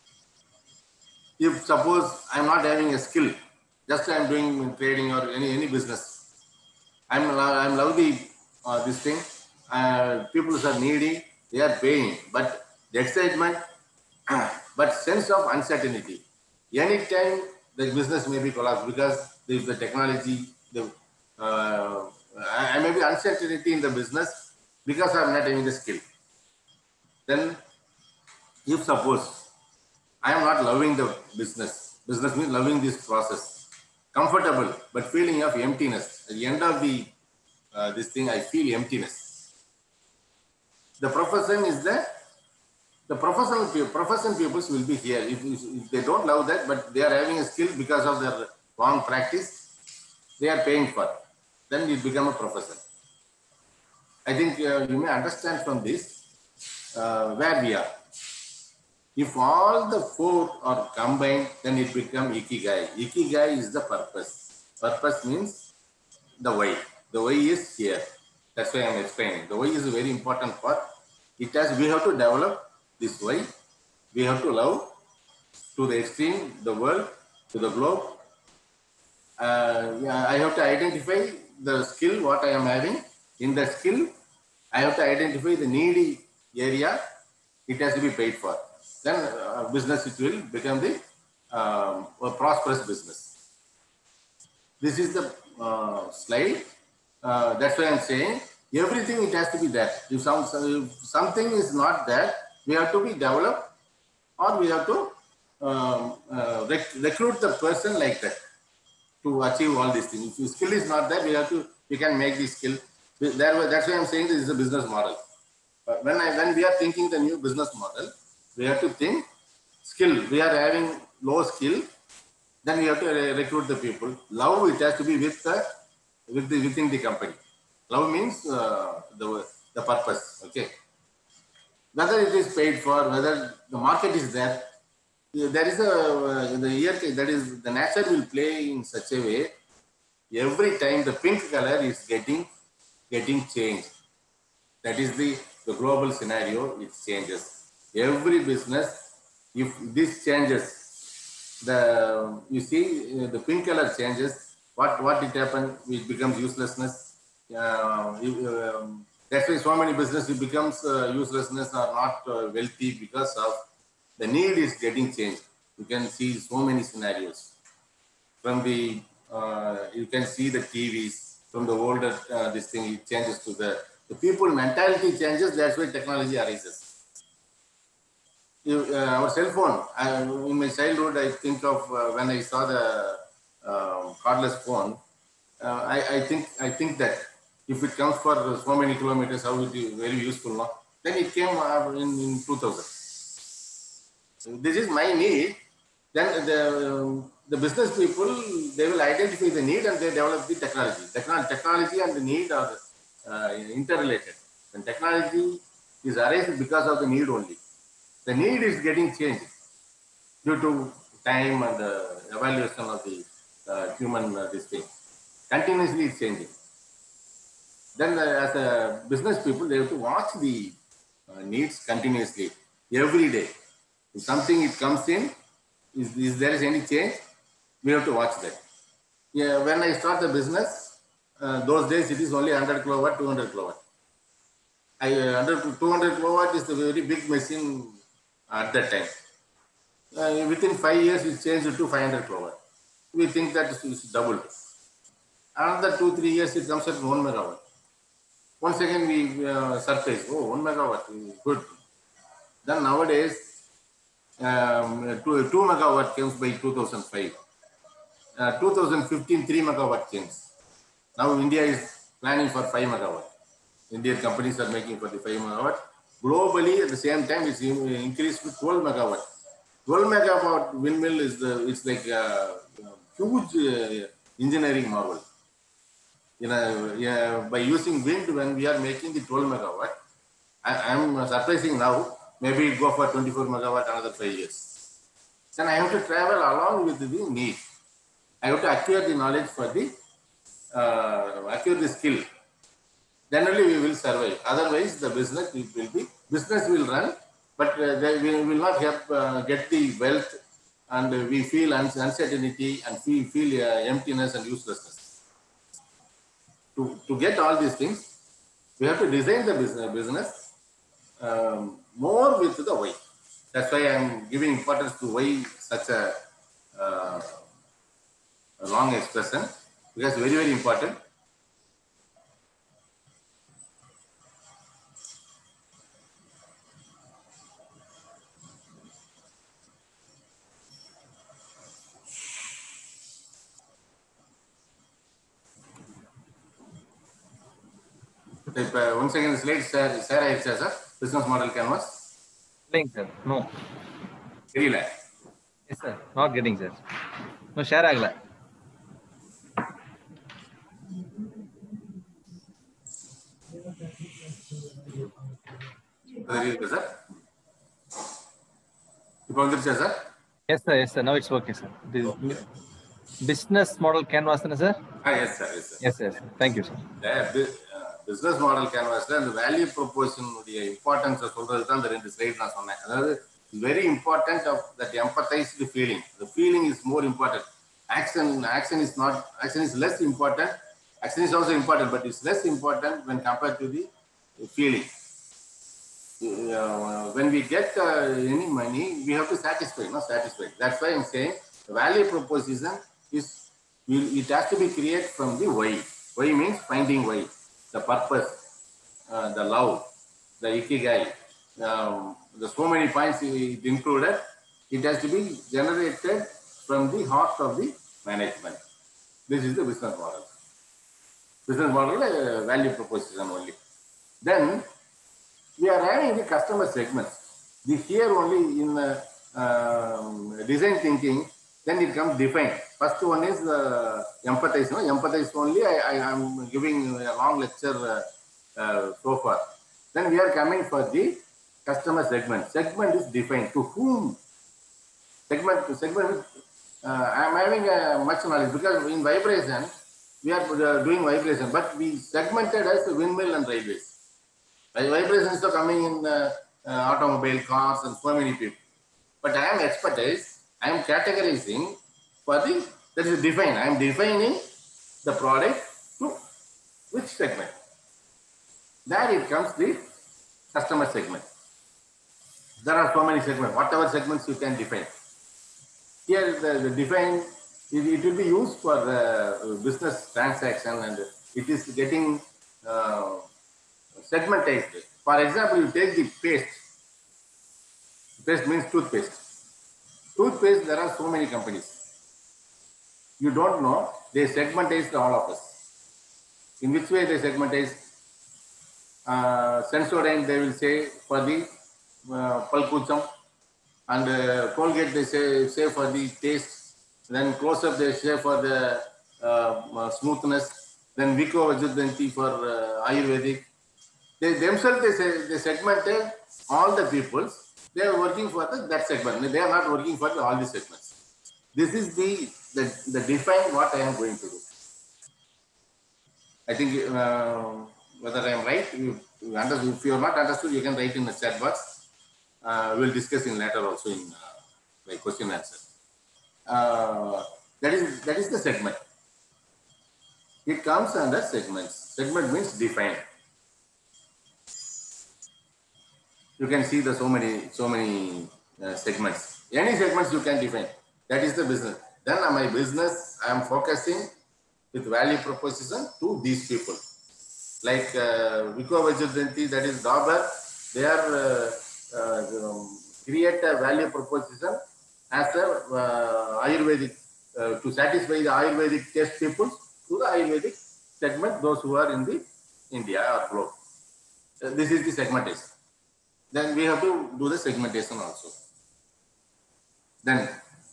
I am not having a skill, just I am doing trading or any business, I am love this thing, people are needy, they are paying, but the excitement, but sense of uncertainty. Anytime the business may be collapsed because there is the technology, I may be uncertainty in the business because I am not having the skill. Then if suppose I am not loving the business means loving this process, comfortable but feeling of emptiness. At the end of this thing, I feel emptiness. The profession is the profession peoples will be here. If they don't love that, but they are having a skill because of their wrong practice, they are paying for. Then it become a profession. I think you may understand from this where we are. If all the four are combined, then it becomes Ikigai. Ikigai is the purpose. Purpose means the why. The why is here. That's why I am explaining. The why is a very important part. We have to develop this why. We have to love to the extreme, the world, to the globe. I have to identify the skill what I am having. In the skill, I have to identify the needy area. It has to be paid for. Then business, it will become the a prosperous business. This is the slide. That's why I'm saying everything it has to be there. If something is not there, we have to be developed, or we have to recruit the person like that to achieve all these things. If your skill is not there, we can make the skill. That's why I'm saying this is a business model. When we are thinking the new business model, we have to think skill. We are having low skill, then we have to recruit the people. Love, it has to be within the company. Love means the purpose. Okay. Whether it is paid for, whether the market is there, there is the nature will play in such a way. Every time the pink color is getting changed. That is the global scenario. It changes. Every business, if this changes, you see the pink color changes. What it happens? It becomes uselessness. That's why so many businesses becomes uselessness or not wealthy, because of the need is getting changed. You can see so many scenarios. From the you can see the TVs from the older this thing, it changes to the people mentality changes. That's why technology arises. Our cell phone. In my childhood, I think of when I saw the cordless phone. I think that if it comes for so many kilometers, how it is very useful. No? Then it came in 2000. This is my need. Then the business people, they will identify the need and they develop the technology. Technology and the need are interrelated. And technology is arising because of the need only. The need is getting changed due to time and evaluation of the human this thing. Continuously it's changing. Then as a business people, they have to watch the needs continuously, every day. If something it comes in, is there is any change, we have to watch that. Yeah, when I start the business, those days it is only 100 kilowatt, 200 kilowatt. Under 200 kilowatt is a very big machine at that time. Within 5 years, it changed to 500 kilowatt. We think that it's doubled. Another 2-3 years, it comes at 1 megawatt. Once again, we surprise, 1 megawatt, good. Then nowadays, 2 megawatt comes by 2005. 2015, 3 megawatt comes. Now India is planning for 5 megawatt. Indian companies are making for the 5 megawatt. Globally, at the same time, it's increased to 12 megawatt. 12 megawatt windmill it's like a huge engineering marvel. By using wind, when we are making the 12 megawatt, I'm surprising now. Maybe it go for 24 megawatt another 5 years. Then I have to travel along with the need. I have to acquire the knowledge for acquire the skill. Then only we will survive. Otherwise, the business will run, but we will not get the wealth, and we feel uncertainty and we feel emptiness and uselessness. To get all these things, we have to design the business more with the why. That's why I'm giving importance to why such a long expression, because very, very important. Once again, slide share sir. Business model canvas. Link, sir. No. Yes, sir. Not getting, sir. No, share agla. Sir. Sir. Yes, sir. Yes, sir. Now it's okay, sir. Business model canvas, sir. Yes, sir. Yes, sir. Thank you, sir. Business model canvas and the value proposition importance of the slide. Very important of that empathize the feeling. The feeling is more important. Action is less important. Action is also important, but it's less important when compared to the feeling. When we get any money, we have to satisfy, not satisfied. That's why I'm saying the value proposition is, it has to be created from the why. Why means finding why, the purpose, the love, the ikigai. There's so many points it included. It has to be generated from the heart of the management. This is the business model. Business model, value proposition only. Then we are having the customer segments. Here only in design thinking, then it comes defined. First one is empathize. No? Empathize only. I am giving a long lecture so far. Then we are coming for the customer segment. Segment is defined. To whom? Segment. I am having much knowledge because in vibration we are doing vibration, but we segmented as windmill and railways. Vibrations are coming in automobile, cars, and so many people. But I am expertise. I am categorizing for the, that is defined. I am defining the product to which segment. There it comes the customer segment. There are so many segments. Whatever segments you can define. Here the define, it will be used for business transaction, and it is getting segmentized. For example, you take the paste. Paste means toothpaste. Toothpaste, there are so many companies. You don't know, they segmentized all of us. In which way they segmentized? Sensodyne, they will say for the palkucham, and Colgate, they say for the taste. Then Close-Up, they say for the smoothness. Then Vicco Vajjayanti for Ayurvedic. They themselves, they segmented all the peoples. They are working for that segment. They are not working for all the segments. This is the define what I am going to do. I think whether I am right, if you are not understood, you can write in the chat box. We'll discuss in later also in like question answer. That is the segment. It comes under segments. Segment means define. You can see the so many segments. Any segments you can define. That is the business. Then my business, I am focusing with value proposition to these people. Like Vicco Vajjayanti, that is Dabur, they are create a value proposition as a Ayurvedic to satisfy the Ayurvedic taste people to the Ayurvedic segment, those who are in the India or globe. This is the segmentation. Then we have to do the segmentation also. Then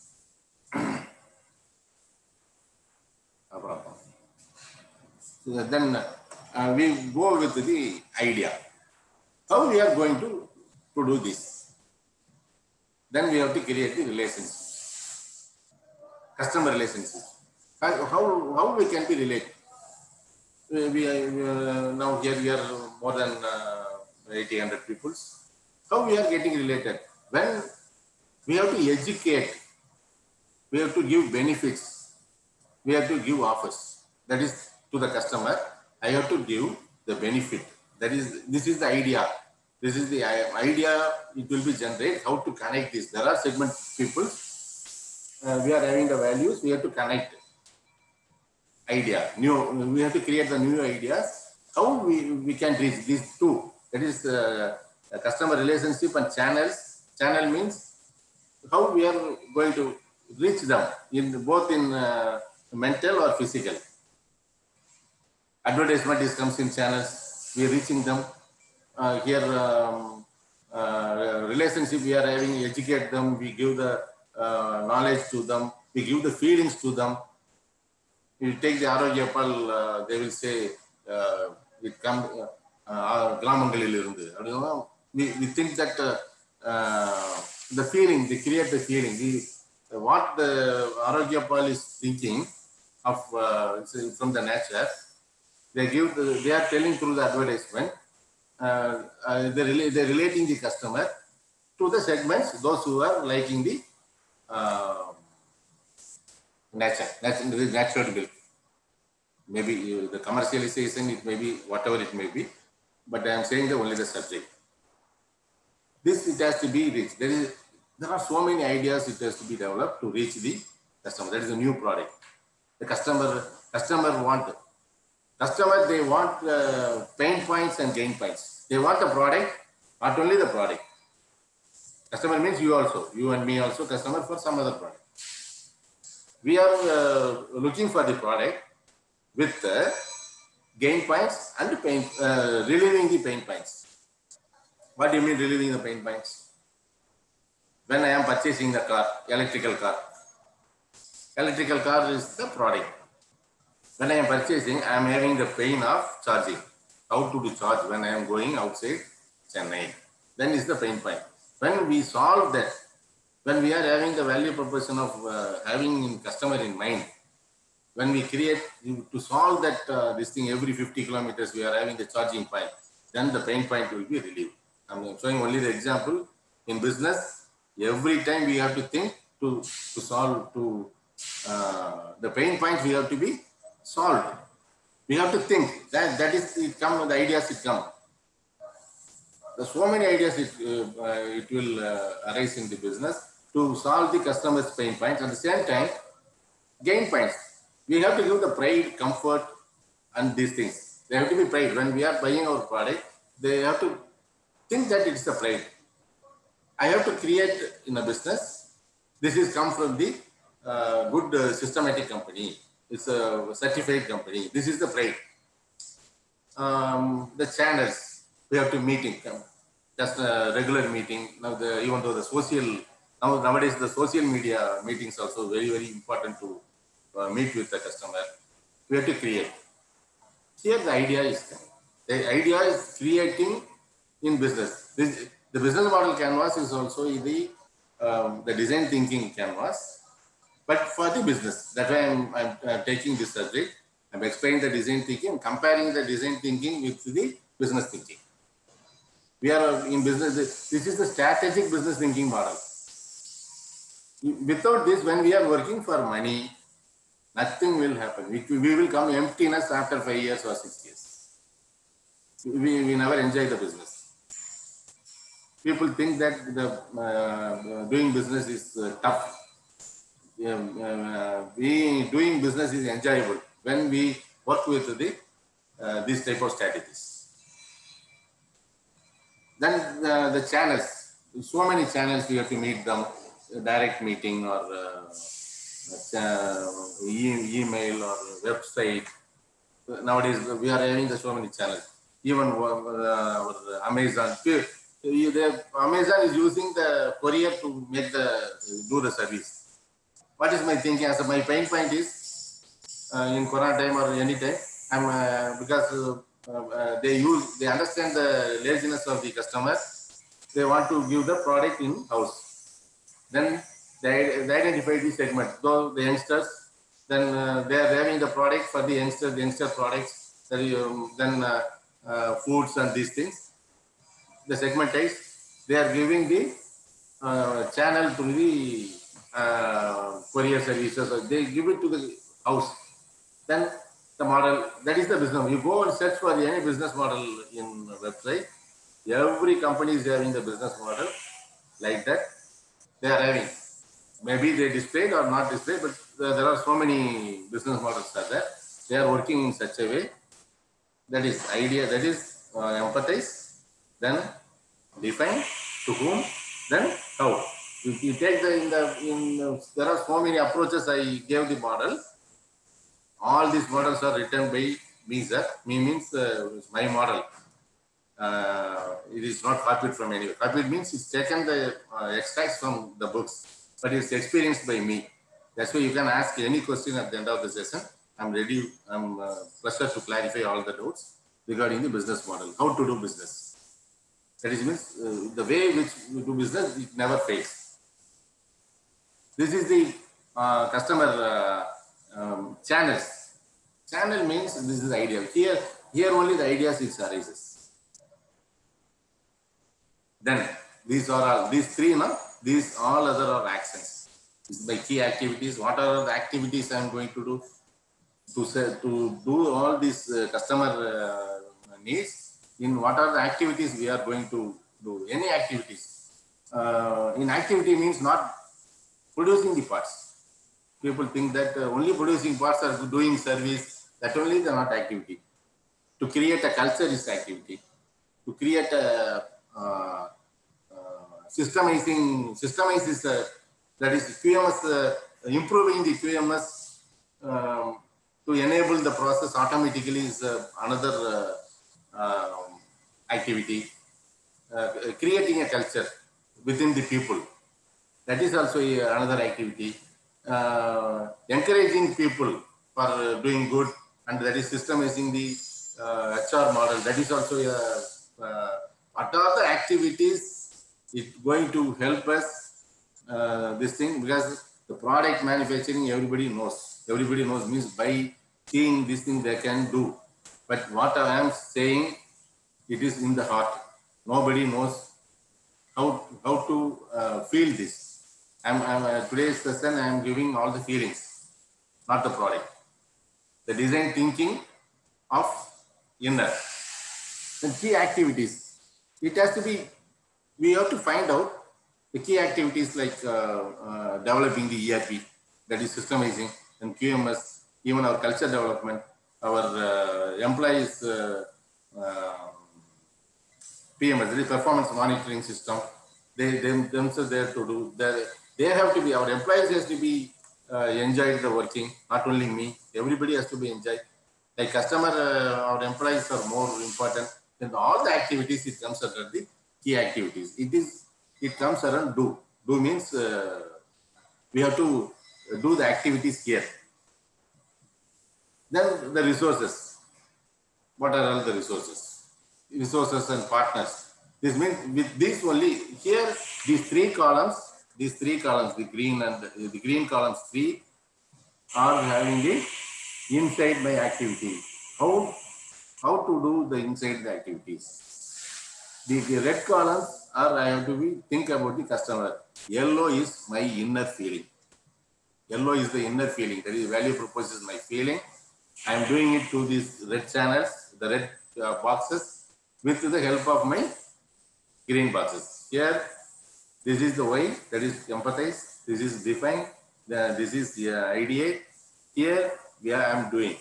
we go with the idea. How we are going to do this? Then we have to create the relationship, customer relationship. How we can be related? Now here we are more than 800 people. How we are getting related? When we have to educate, we have to give benefits, we have to give offers. That is to the customer. I have to give the benefit. This is the idea. This is the idea. It will be generated. How to connect this? There are segment people. We are having the values. We have to connect idea. We have to create the new ideas. How we can reach these two? That is customer relationship and channels. Channel means how we are going to reach them in both in mental or physical. Advertisement comes in channels. We are reaching them. Here relationship we are having, educate them. We give the knowledge to them. We give the feelings to them. You take the Arogyapal, they will say it comes Glamangalil irundu. We think that the feeling, they create the feeling. What the Arogyapal is thinking of from the nature, they are telling through the advertisement. They're relating the customer to the segments, those who are liking the natural build. maybe the commercialization, it may be whatever it may be, but I am saying the only the subject. This, it has to be reached. There are so many ideas it has to be developed to reach the customer. That is a new product. The customer they want pain points and gain points. They want the product, not only the product. Customer means you also, you and me also, customer for some other product. We are looking for the product with gain points and relieving the pain points. What do you mean relieving the pain points? When I am purchasing the car, electrical car is the product. When I am purchasing, I am having the pain of charging. How to do charge when I am going outside Chennai? Then is the pain point. When we solve that, when we are having the value proposition of having customer in mind, when we create to solve that this thing every 50 kilometers we are having the charging point, then the pain point will be relieved. I'm showing only the example. In business, every time we have to think to solve the pain points we have to be solved. We have to think that is it come, the ideas it come. There's so many ideas it will arise in the business to solve the customer's pain points. At the same time, gain points. We have to give the pride, comfort, and these things. They have to be pride. When we are buying our product, they have to think that it's the pride. I have to create in a business. This is come from the good systematic company. It's a certified company. This is the pride. The channels, we have to meeting, just a regular meeting. Now, even though the nowadays the social media meetings also very, very important to meet with the customer. We have to create. Here the idea is coming. The idea is creating in business. The business model canvas is also the design thinking canvas, but for the business. That's why I'm taking this subject. I'm explaining the design thinking, comparing the design thinking with the business thinking. We are in business. This is the strategic business thinking model. Without this, when we are working for money, nothing will happen. We will come emptiness after 5 years or 6 years. We never enjoy the business. People think that doing business is tough. Doing business is enjoyable when we work with these type of strategies. Then the channels, so many channels we have to meet them, direct meeting or email or website. Nowadays we are having so many channels. Even Amazon. Amazon is using the courier to do the service. What is my thinking? As my pain point is in Corona time or any time, because they understand the laziness of the customer. They want to give the product in house. Then they identify the segment. Though the youngsters, then they are having the product for the youngster products. Then foods and these things. The segmentize. They are giving the channel to the courier services. They give it to the house. Then the model, that is the business. You go and search for any business model in the website. Every company is having the business model like that. They are having. Maybe they displayed or not displayed, but there are so many business models are there. They are working in such a way. That is idea. That is empathize. Then define to whom. Then how. If you take there are so many approaches. I gave the model. All these models are written by me, sir. Me means my model. It is not copied from anywhere. Copied means it's taken the extracts from the books, but it's experienced by me. That's why you can ask any question at the end of the session. I'm ready. I'm pleasure to clarify all the doubts regarding the business model. How to do business. That is means the way which we do business, it never fails. This is the customer channels. Channel means this is ideal. Here only the ideas it arises. Then these three, these all other are actions. By key activities, what are the activities I am going to do? to do all these customer needs in what are the activities we are going to do. Any activities. In activity means not producing the parts. People think that only producing parts are doing service. That only is not activity. To create a culture is activity. To create a systemize is that is QMS, improving the QMS to enable the process automatically is another activity. Creating a culture within the people, that is also another activity. Encouraging people for doing good, and that is systemizing the HR model. That is also what are the activities it's going to help us this thing, because the product manufacturing everybody knows. Everybody knows means by seeing this thing they can do. But what I am saying, it is in the heart. Nobody knows how to feel this. Today's session, I am giving all the feelings, not the product. The design thinking of inner. The key activities. It has to be, we have to find out the key activities like developing the ERP, that is systemizing, and QMS, even our culture development, our employees PMS, that is performance monitoring system. They themselves there to do. They have to be, our employees has to be enjoyed the working, not only me. Everybody has to be enjoyed. Like customer, our employees are more important. Then all the activities, it comes under the key activities. It comes around do. Do means we have to do the activities here. Then the resources. What are all the resources? Resources and partners. This means with this only here, these three columns, the green and the green columns 3 are having the inside my activity. How to do the inside the activities? The red columns are, I have to think about the customer. Yellow is my inner feeling. Yellow is the inner feeling. That is value proposition is my feeling. I am doing it through these red channels, the red boxes, with the help of my green boxes. Here, this is the way, that is empathize. This is define. This is ideate. Here, I am doing.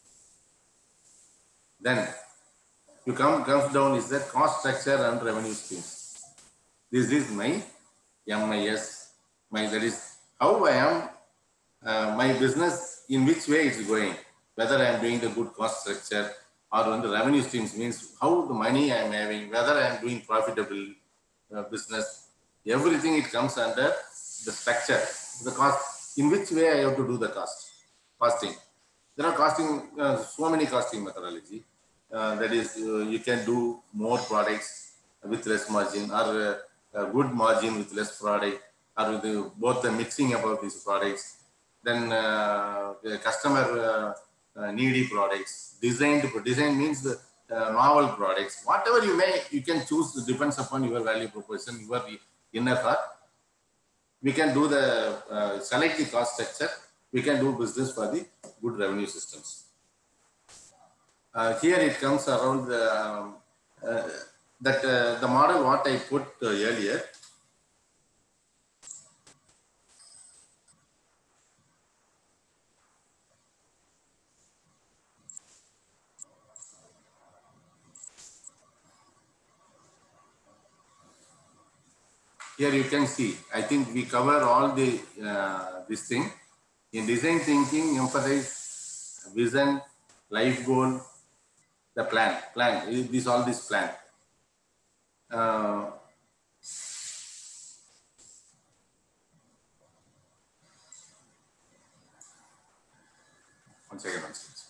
Then you comes down is the cost structure and revenue streams. This is my MIS. That is how I am, my business, in which way it's going. Whether I am doing the good cost structure, or when the revenue streams means how the money I am having, whether I am doing profitable business. Everything it comes under the structure, the cost, in which way I have to do the costing. There are costing, so many costing methodology. That is, you can do more products with less margin, or a good margin with less product, or with both the mixing about these products. Then the customer needy products, design means the novel products. Whatever you can choose, depends upon your value proposition, your inner heart. We can do the select the cost structure. We can do business for the good revenue systems. Here it comes around the model what I put earlier. Here you can see, I think we cover all the this thing. In design thinking, emphasize vision, life goal, the plan. All this plan. One second.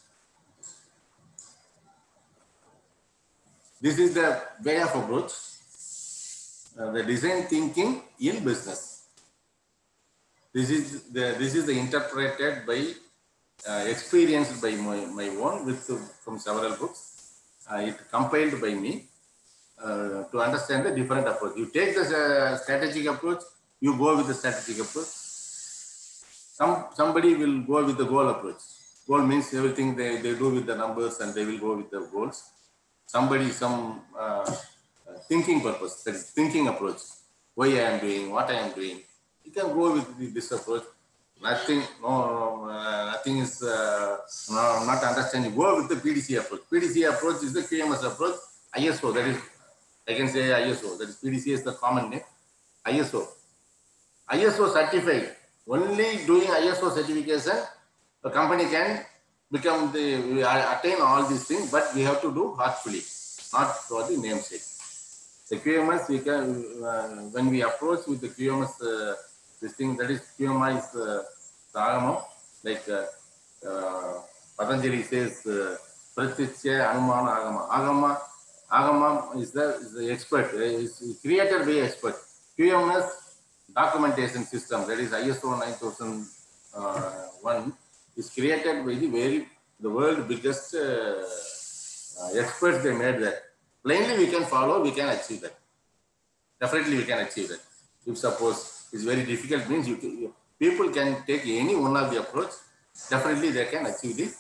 This is the way of approach. The design thinking in business. This is the interpreted by experienced by my own from several books. It compiled by me to understand the different approach. You take the strategic approach, you go with the strategic approach. Somebody will go with the goal approach. Goal means everything they do with the numbers and they will go with the goals. Somebody, some thinking purpose, that is thinking approach. Why I am doing, what I am doing. You can go with this approach. Nothing, nothing is not understanding. Go with the PDC approach. PDC approach is the QMS approach. ISO, that is, I can say ISO. That is PDC is the common name. ISO. ISO certified. Only doing ISO certification, a company can become attain all these things, but we have to do heartfully, not for the namesake. The QMS, we can, when we approach with the QMS, this thing, that is QMI is the Agama, like Patanjali says, Pratitya Anumana Agama. Agama is the expert, is created by expert. QMS documentation system, that is ISO 9001, is created by the world biggest experts. They made that. Plainly we can follow, we can achieve that. Definitely we can achieve that. If suppose it's very difficult, means people can take any one of the approach, definitely they can achieve this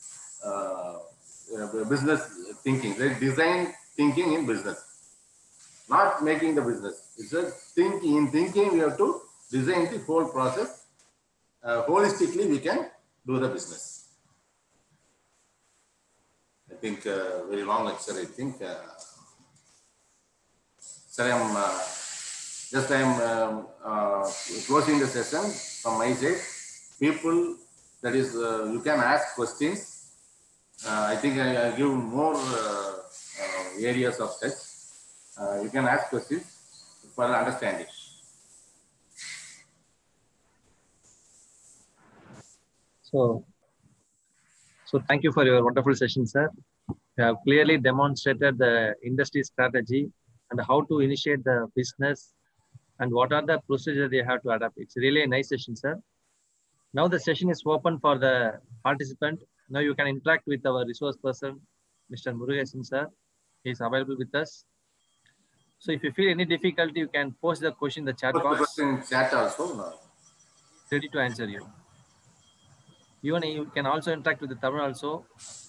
business thinking. There is design thinking in business, not making the business. It's just thinking. In thinking, we have to design the whole process. Holistically, we can do the business. I think very long lecture, I think. Sir, I'm closing the session from my side. People, that is, you can ask questions. I think I give more areas of touch. You can ask questions for understanding. So thank you for your wonderful session, sir. You have clearly demonstrated the industry strategy and how to initiate the business and what are the procedures they have to adapt. It's really a nice session, sir. Now the session is open for the participant. Now you can interact with our resource person, Mr. Murugesan, sir. He is available with us. So if you feel any difficulty, you can post the question in the chat box. Question in chat also. No. Ready to answer you. Even you can also interact with the Tamil also.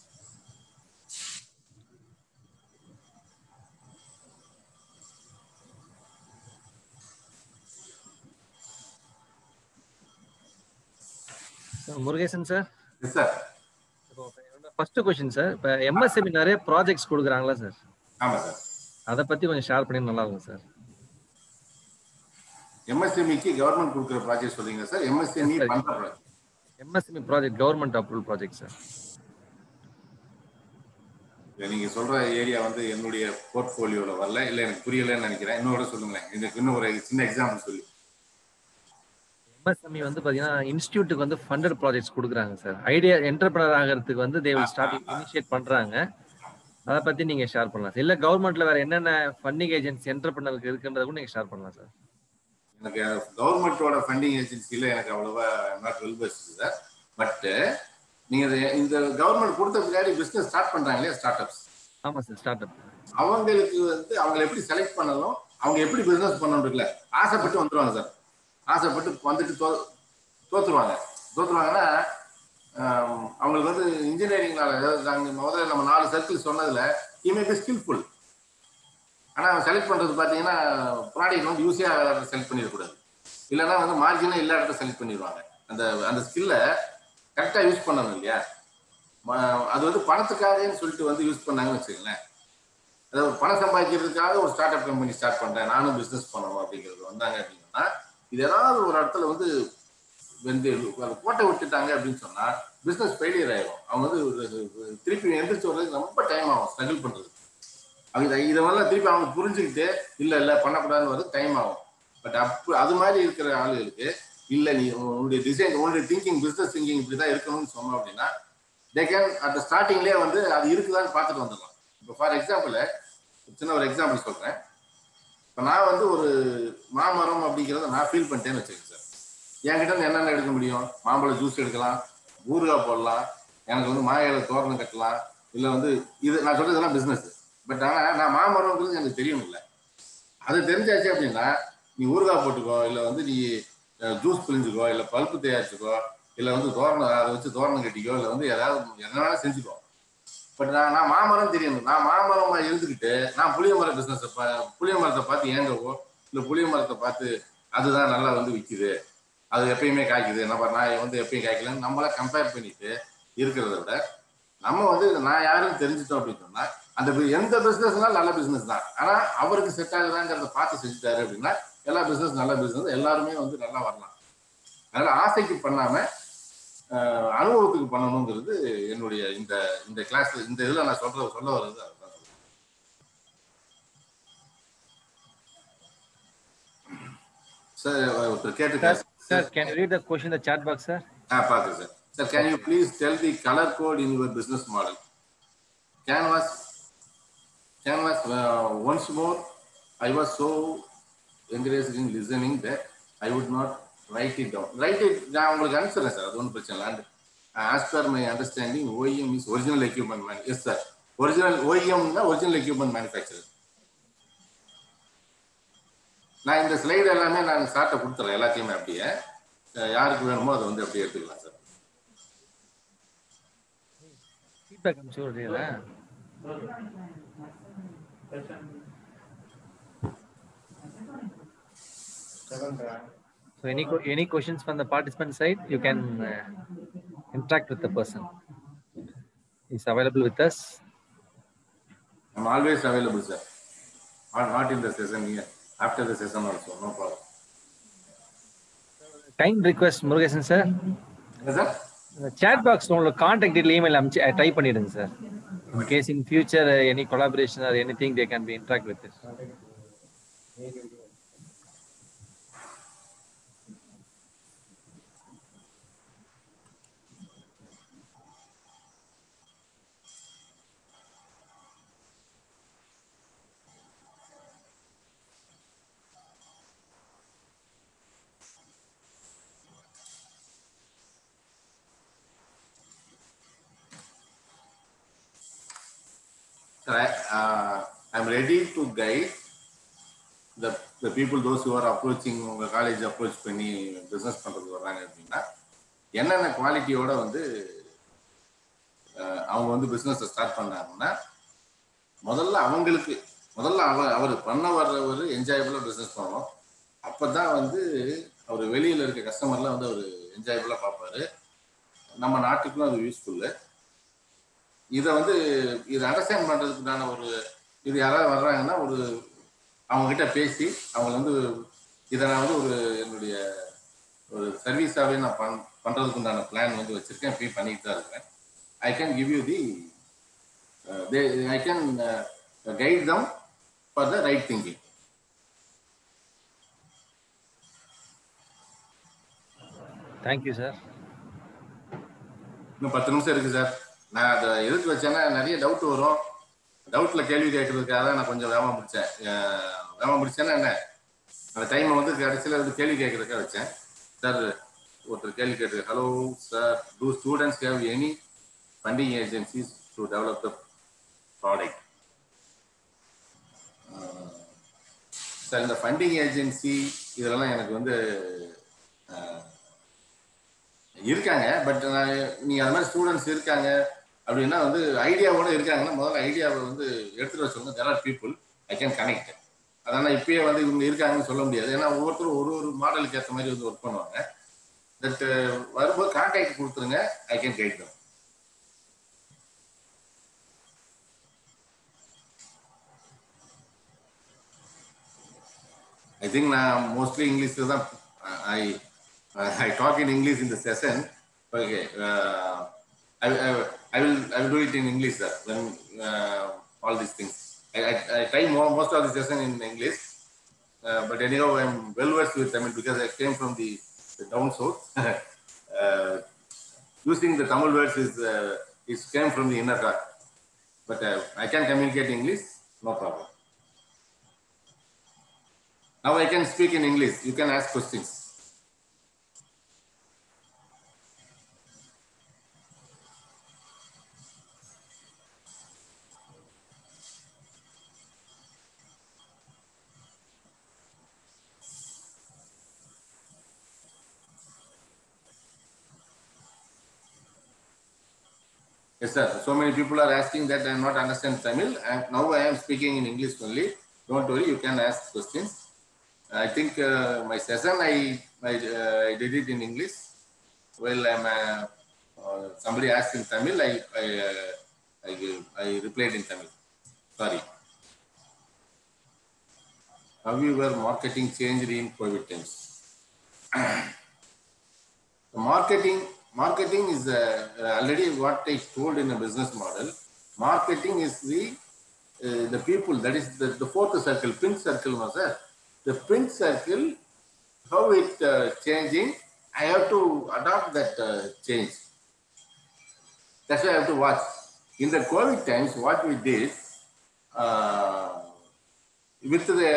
So Murugesan, sir. Yes, sir. First question, sir. MSME நிறைய projects கொடுக்குறாங்களா சார்? ஆமா sir. அத பத்தி கொஞ்சம் share பண்ணி நல்லா இருக்கும் சார். MSME-க்கு கவர்மெண்ட் கொடுக்கிற ப்ராஜெக்ட் சொல்றீங்க சார். MSME பண்ற project. MSME project government approval project sir. நீங்க சொல்ற ஏரியா வந்து என்னுடைய போர்ட்ஃபோலியோல வரல, இல்ல எனக்கு புரியலன்னு நினைக்கிறேன். இன்னொரு சொல்லுங்க. இதுக்கு இன்னும் ஒரு சின்ன எக்ஸாம்பிள் சொல்லி. MSME வந்து பாத்தீங்கன்னா இன்ஸ்டிடியூட்டுக்கு வந்து ஃபண்டட் ப்ராஜெக்ட்ஸ் கொடுக்குறாங்க சார். ஐடியா என்டர்பிரனர் ஆகிறதுக்கு வந்து தே வில் ஸ்டார்ட் இனிஷியேட் பண்றாங்க. அத பத்தி நீங்க ஷேர் பண்ணலாம் சார். இல்ல கவர்மெண்ட்ல வேற என்னென்ன ஃபண்டிங் ஏஜென்சி என்டர்பிரனருக்கு இருக்குன்றத கூட நீங்க ஷேர் பண்ணலாம் சார். எனக்கு கவர்மெண்டோட ஃபண்டிங் ஏஜென்சில எனக்கு அவ்வளவா not well versed sir. But நீங்க இந்த கவர்மெண்ட் கொடுத்த பின்னாடி பிசினஸ் ஸ்டார்ட் பண்றாங்க இல்லையா, ஸ்டார்ட் அப்ஸ். ஆமா சார், ஸ்டார்ட் அப். அவங்களுக்கு வந்து அவங்க எப்படி செலக்ட் பண்ணணும், அவங்க எப்படி பிசினஸ் பண்ணணும் இருக்குல்ல, ஆசைப்பட்டு வந்துருவாங்க சார். ஆசைப்பட்டு வந்துட்டு தோத்துருவாங்கன்னா அவங்களுக்கு வந்து இன்ஜினியரிங்னால, அதாவது முதல்ல நம்ம 4 சர்க்கிள் சொன்னதுல மே பி ஸ்கில்ஃபுல். ஆனால் அவன் செலக்ட் பண்ணுறது பார்த்தீங்கன்னா ப்ராடக்ட் வந்து யூஸியாக செலக்ட் பண்ணிடக்கூடாது, இல்லைன்னா வந்து மார்ஜினே எல்லா இடத்துல செலக்ட் பண்ணிடுவாங்க. அந்த ஸ்கில்லை கரெக்டாக யூஸ் பண்ணணும் இல்லையா. அது வந்து பணத்துக்காகன்னு சொல்லிட்டு வந்து யூஸ் பண்ணாங்கன்னு வச்சுக்கங்களேன். அதாவது பணம் சம்பாதிக்கிறதுக்காக ஒரு ஸ்டார்ட் அப் கம்பெனி ஸ்டார்ட் பண்ணுறேன், நானும் பிஸ்னஸ் பண்ணணும் அப்படிங்கிறது வந்தாங்க அப்படின்னா, இது ஏதாவது ஒரு இடத்துல வந்து கோட்டை விட்டுட்டாங்க அப்படின்னு சொன்னால் பிஸ்னஸ் ஃபெயிலியர் ஆகிடும். அவங்க வந்து திருப்பி எந்திரிச்சு வர்றதுக்கு ரொம்ப டைம் ஆகும், ஸ்ட்ரகிள் பண்ணுறது. இதை வந்து திருப்பி அவங்க புரிஞ்சுக்கிட்டு இல்லை பண்ணக்கூடாதுன்னு வந்து டைம் ஆகும். பட் அது மாதிரி இருக்கிற ஆளுகளுக்கு இல்லை, நீ உன்னுடைய டிசைன், உன்னுடைய திங்கிங், பிஸ்னஸ் திங்கிங் இப்படி தான் இருக்கணும்னு சொன்னோம் அப்படின்னா தே கேன் அட் ஸ்டார்டிங்லேயே வந்து அது இருக்குதான்னு பார்த்துட்டு வந்துடலாம். இப்போ ஃபார் எக்ஸாம்பிள் சின்ன ஒரு எக்ஸாம்பிள் சொல்கிறேன். இப்போ நான் வந்து ஒரு மாமரம் அப்படிங்கிறத நான் ஃபீல் பண்ணிட்டேன்னு வச்சுக்கேன் சார். என்கிட்ட வந்து என்னென்ன எடுக்க முடியும், மாம்பழம் ஜூஸ் எடுக்கலாம், ஊறுகாய் போடலாம், எனக்கு வந்து மாயில தோரணம் கட்டலாம், இல்லை வந்து இது நான் சொல்றதெல்லாம் பிஸ்னஸ். பட் ஆனால் நான் மாமரம்ங்கிறது எனக்கு தெரியும் இல்லை. அது தெரிஞ்சாச்சு அப்படின்னா நீ ஊறுகாய் போட்டுக்கோ, இல்லை வந்து நீ ஜூஸ் பிழிஞ்சுக்கோ, இல்லை பல்ப்பு தயாரிச்சுக்கோ, இல்லை வந்து தோரணம் அதை வச்சு தோரணம் கட்டிக்கோ, இல்லை வந்து ஏதாவது என்ன வேணாலும் செஞ்சுக்கோ. பட் நான் மாமரம் தெரியணும். நான் மாமரமா இருந்துக்கிட்டு நான் புளிய மர பிசினஸ் புளிய மரத்தை பார்த்து ஏங்கவோ, இல்லை புளிய மரத்தை பார்த்து அதுதான் நல்லா வந்து விற்குது, அது எப்பயுமே காய்க்குது, நான் வந்து எப்பயும் காய்க்கலன்னு நம்மள கம்பேர் பண்ணிட்டு இருக்கிறத விட, நம்ம வந்து நான் யாருன்னு தெரிஞ்சுட்டோம் அப்படின்னு சொன்னா, அந்த எந்த பிசினஸ்னாலும் நல்ல பிசினஸ் தான். ஆனா அவருக்கு செட் ஆகுதாங்கிறத பார்த்து செஞ்சுட்டாரு அப்படின்னா எல்லா பிசினஸ் நல்ல பிசினஸ், எல்லாருமே வந்து நல்லா வரலாம். அதனால ஆசைக்கு பண்ணாம அனுபவத்துக்கு பண்ணணுங்கிறது என்னுடைய இந்த இந்த கிளாஸ் இந்த இதுல நான் சொல்ல வர்றது அதுதான். சார் ஒருத்தர் கேட்டிருக்காரு. Sir, can you read the question in the chat box, sir? பாத்து sir. Sir, can you please tell the color code in your business model? Canvas. Once more, I was so encouraged in listening that I would not write it down. நான் உங்களுக்கு அனுப்பிச்சிடுறேன் sir, அது ஒன்றும் பிரச்சனை இல்லை. As per my understanding, OEM is original equipment man. Yes sir. OEM original equipment manufacturer. நான் இந்த slide எல்லாமே நான் சார்ட்ட கொடுத்துறேன், எல்லாத்தையுமே அப்படியே யாருக்கு வேணுமோ அதை வந்து அப்படியே எடுத்துக்கலாம் sir. Feedback I'm sure real. So any questions from the participant side, you can interact with the person. He's available with us. I'm always available, sir. Not in the session here. After the session also, no problem. Kind request, Murugesan sir. Yes, sir. The chat box no contact detail email type பண்ணிடுங்க sir. In case in future any collaboration or anything, they can be interact with it. I'm ready to guide the people, those who are approaching உங்க college approach பண்ணி business பண்றது வர்றாங்க அப்படின்னா என்னென்ன குவாலிட்டியோட வந்து அவங்க வந்து பிசினஸ் ஸ்டார்ட் பண்ணாங்கன்னா, முதல்ல அவர் பண்ண வர்றவர் என்ஜாயபிளா பிசினஸ் பண்ணணும். அப்பதான் வந்து அவர் வெளியில இருக்க கஸ்டமர்லாம் வந்து அவர் என்ஜாயபிளா பார்ப்பாரு. நம்ம நாட்டுக்கும் அது யூஸ்ஃபுல்லு. இதை வந்து இதை அண்டர்ஸ்டாண்ட் பண்றதுக்குண்டான இது யாராவது வர்றாங்கன்னா அவங்க கிட்ட பேசி அவங்களை வந்து இதை நான் வந்து என்னுடைய சர்வீஸாகவே நான் பண்றதுக்கு உண்டான பிளான் வந்து வச்சிருக்கேன். இப்படி பண்ணிட்டு தான் இருக்கிறேன். I can give you I can guide them for the right thinking. Thank you, sir. இன்னும் 10 நிமிஷம் இருக்கு சார். நான் அதை எதுக்கு வச்சேன்னா நிறைய டவுட் வரும். டவுட்ல கேள்வி கேட்கறதுக்காக தான் நான் கொஞ்சம் வேகமா முடிச்சேன்னா என்ன அந்த டைமை வந்து கடைசியில் வந்து கேள்வி கேட்கறதுக்காக வச்சேன். சார் ஒருத்தர் கேள்வி கேட்டு, hello sir, do students have any funding agencies to develop the product? Sir இந்த ஃபண்டிங் ஏஜென்சி இதெல்லாம் எனக்கு வந்து இருக்காங்க. பட் நீங்க அது மாதிரி ஸ்டூடெண்ட்ஸ் இருக்காங்க அப்படின்னா வந்து ஐடியாவோட இருக்காங்கன்னா முதல்ல ஐடியாவை வந்து எடுத்துட்டு வர சொல்லுங்க. There are people I can connect. அதனால இப்பயே வந்து இவங்க இருக்காங்கன்னு சொல்ல முடியாது. ஏன்னா ஒவ்வொருத்தரும் ஒரு மாடலுக்கு ஏற்ற மாதிரி வந்து ஒர்க் பண்ணுவாங்க. பட் வரும்போது கான்டாக்ட் கொடுத்துருங்க. I can guide them. I think mostly English is I talk in English in the session. Okay, I will do it in English, sir. When all these things, I try most of the session in English. But anyhow, I'm well versed with Tamil because I came from the down south. Using the Tamil words is came from the inner heart. But I can communicate English, no problem. Now I can speak in English. You can ask questions. Yes, sir. So many people are asking that I am not understand Tamil. And now I am speaking in English only. Don't worry, you can ask questions. I think my session I did it in English. Well, somebody asked in Tamil. I replied in Tamil. Sorry. How your marketing changed in COVID times? Marketing is already what I told in a business model. Marketing is the people, that is the fourth circle, print circle, no, sir. The print circle, how it changing, I have to adopt that change. That's why I have to watch. In the COVID times, what we did, with the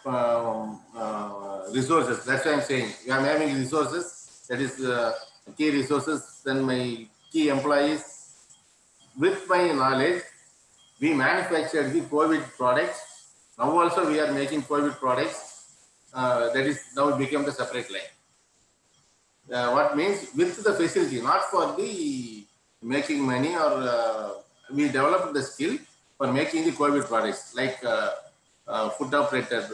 resources, that's why I'm saying, I'm having resources, that is key resources, then my key employees. With my knowledge, we manufactured the COVID products. Now also we are making COVID products. That is now it become the separate line. What means with the facility, not for the making money, or we developed the skill for making the COVID products like foot operated,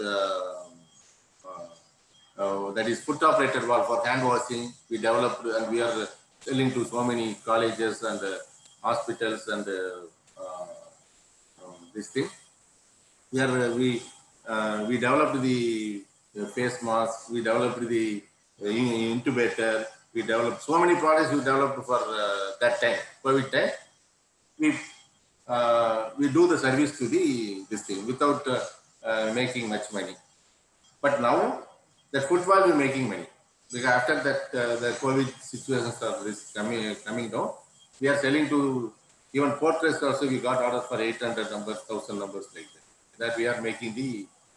that is foot operated valve for hand washing. We developed and we are selling to so many colleges and hospitals and this thing. Here we developed the face mask. We developed the intubator. We developed so many products. We developed for that time, COVID time. We do the service to this thing without making much money. But now the football we're making money, because after that the COVID situations are coming down, we are selling to even portraits also. We got orders for 800 numbers, 1000 numbers like that. That we are making the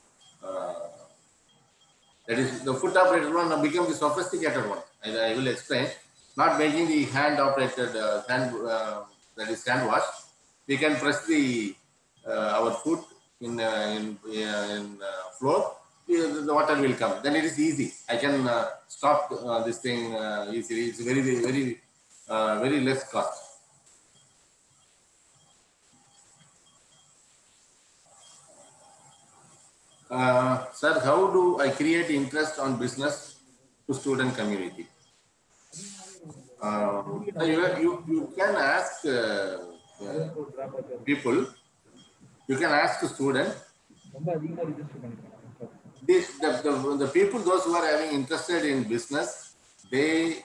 that is the foot operated one become the sophisticated one. I will explain. Not making the hand operated that is hand wash. We can press the our foot in floor. The water will come. Then it is easy. I can stop this thing easily. It's very less cost. Sir, how do I create interest on business to student community? You can ask people. You can ask the student. The people, those who are having interested in business, they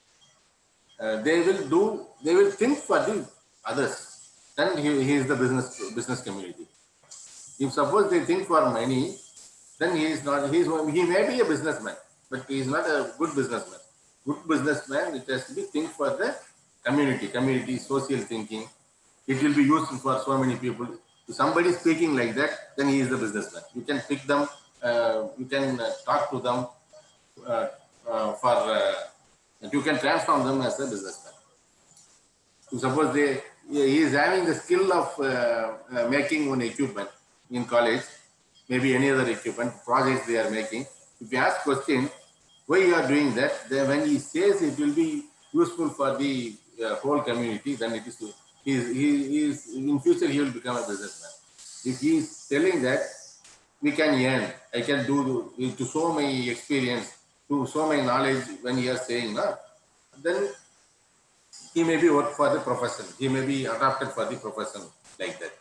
will think for the others. Then he is the business community. If suppose they think for money, then he may be a businessman, but he is not a good businessman. Good businessman, it has to be think for the community, social thinking. It will be useful for so many people. If somebody is speaking like that, then he is the businessman. You can pick them, you can talk to them you can transform them as a businessman. So suppose he is having the skill of making one equipment in college, maybe any other equipment, projects they are making. If you ask question, why you are doing that, then when he says it will be useful for the whole community, then it is he is in future he will become a businessman. If he is telling that we can earn, I can do to show my experience, to show my knowledge, when he is saying that, then he may be work for the profession. He may be adapted for the profession like that.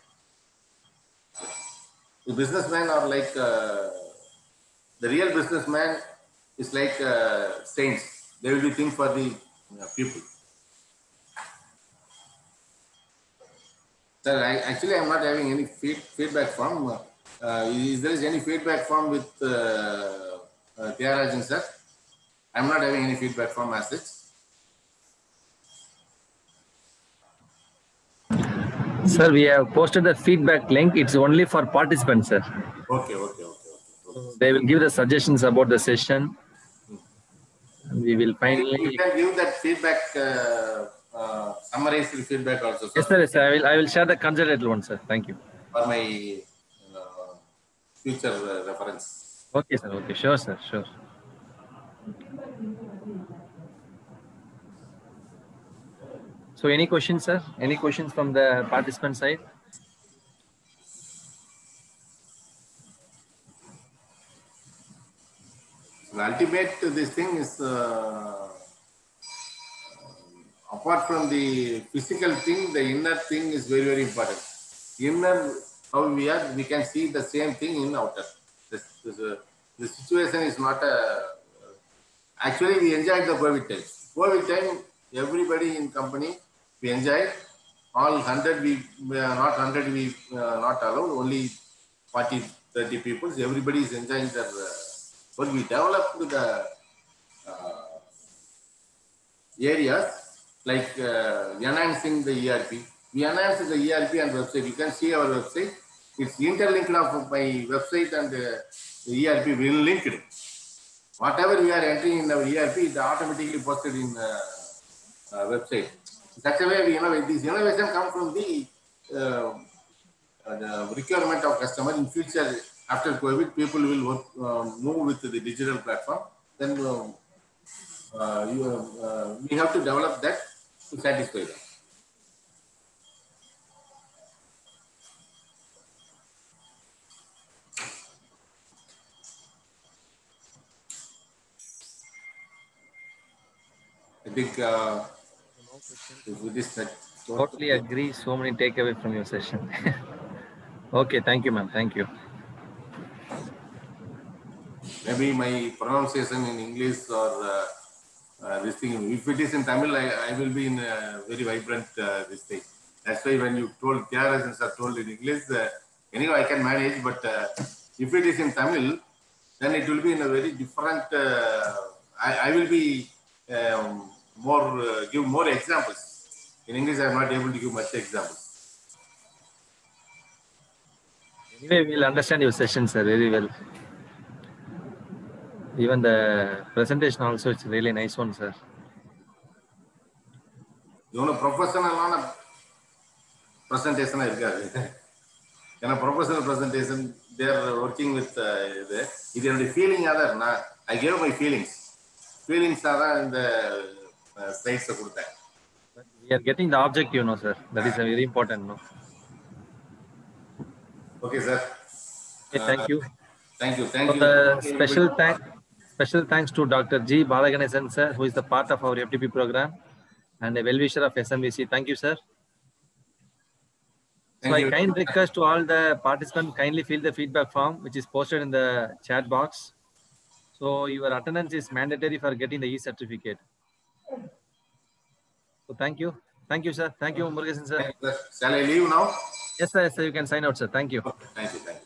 The businessmen are like the real businessman is like saints. They will be think for the people. Sir, actually I'm not having any feedback from. Is there any feedback from with Tyagarajan sir? I'm not having any feedback from assets. Sir, we have posted the feedback link. It's only for participants, sir. Okay. They will give the suggestions about the session. We will finally. You can give that feedback, summarize the feedback also, sir. Yes, sir. Yes, sir. I will share the consolidated one, sir. Thank you. For my future reference. Okay, sir. Okay. Sure, sir. Sure. So any questions, sir? Any questions from the participant side? The ultimate, this thing is apart from the physical thing, the inner thing is very, very important. Inner, how we are, we can see the same thing in outer. The situation is not a. Actually, we enjoyed the COVID time. COVID time, everybody in company, we enjoyed. All 100, we are not 100, we not allowed. Only 40, 30 people. Everybody is enjoying their. But we developed the areas like enhancing the ERP. We enhanced the ERP and website. You can see our website. It's interlinked of my website and the ERP will link it. Whatever we are entering in our ERP is automatically posted in website. Such a way we innovate. This innovation comes from the requirement of customer. In future, after COVID, people will work, move with the digital platform. Then we have to develop that to satisfy them. I think with this, Totally agree. So many takeaway from your session. Okay, thank you, ma'am. Thank you. maybe my pronunciation in English or this thing. If it is in Tamil, I will be in a very vibrant this thing. That's why when you told KRS are told in English, anyway I can manage. But if it is in Tamil, then it will be in a very different. I will be give more examples. In English, I am not able to give much examples. Anyway, we'll understand your session, sir, very well. Even the presentation also, it's really nice one, sir. You know, professional presentation in a professional presentation, they are working with if you have the feeling other, I gave my feelings. Feelings are in the slides. But we are getting the object, you know, sir. That is very important, no? Okay, sir. Okay, thank you. Thank you. Thank For you. the special thanks to Dr. G. Balaganesan, sir, who is the part of our FTP program and a well-wisher of SMBC. Thank you, sir. So I kind request to all the participants, kindly fill the feedback form, which is posted in the chat box. So your attendance is mandatory for getting the e-certificate. So thank you. Thank you, sir. Thank you, Murugesan, sir. Shall I leave now? Yes, sir. Yes, sir. You can sign out, sir. Thank you. Okay. Thank you. Thank you.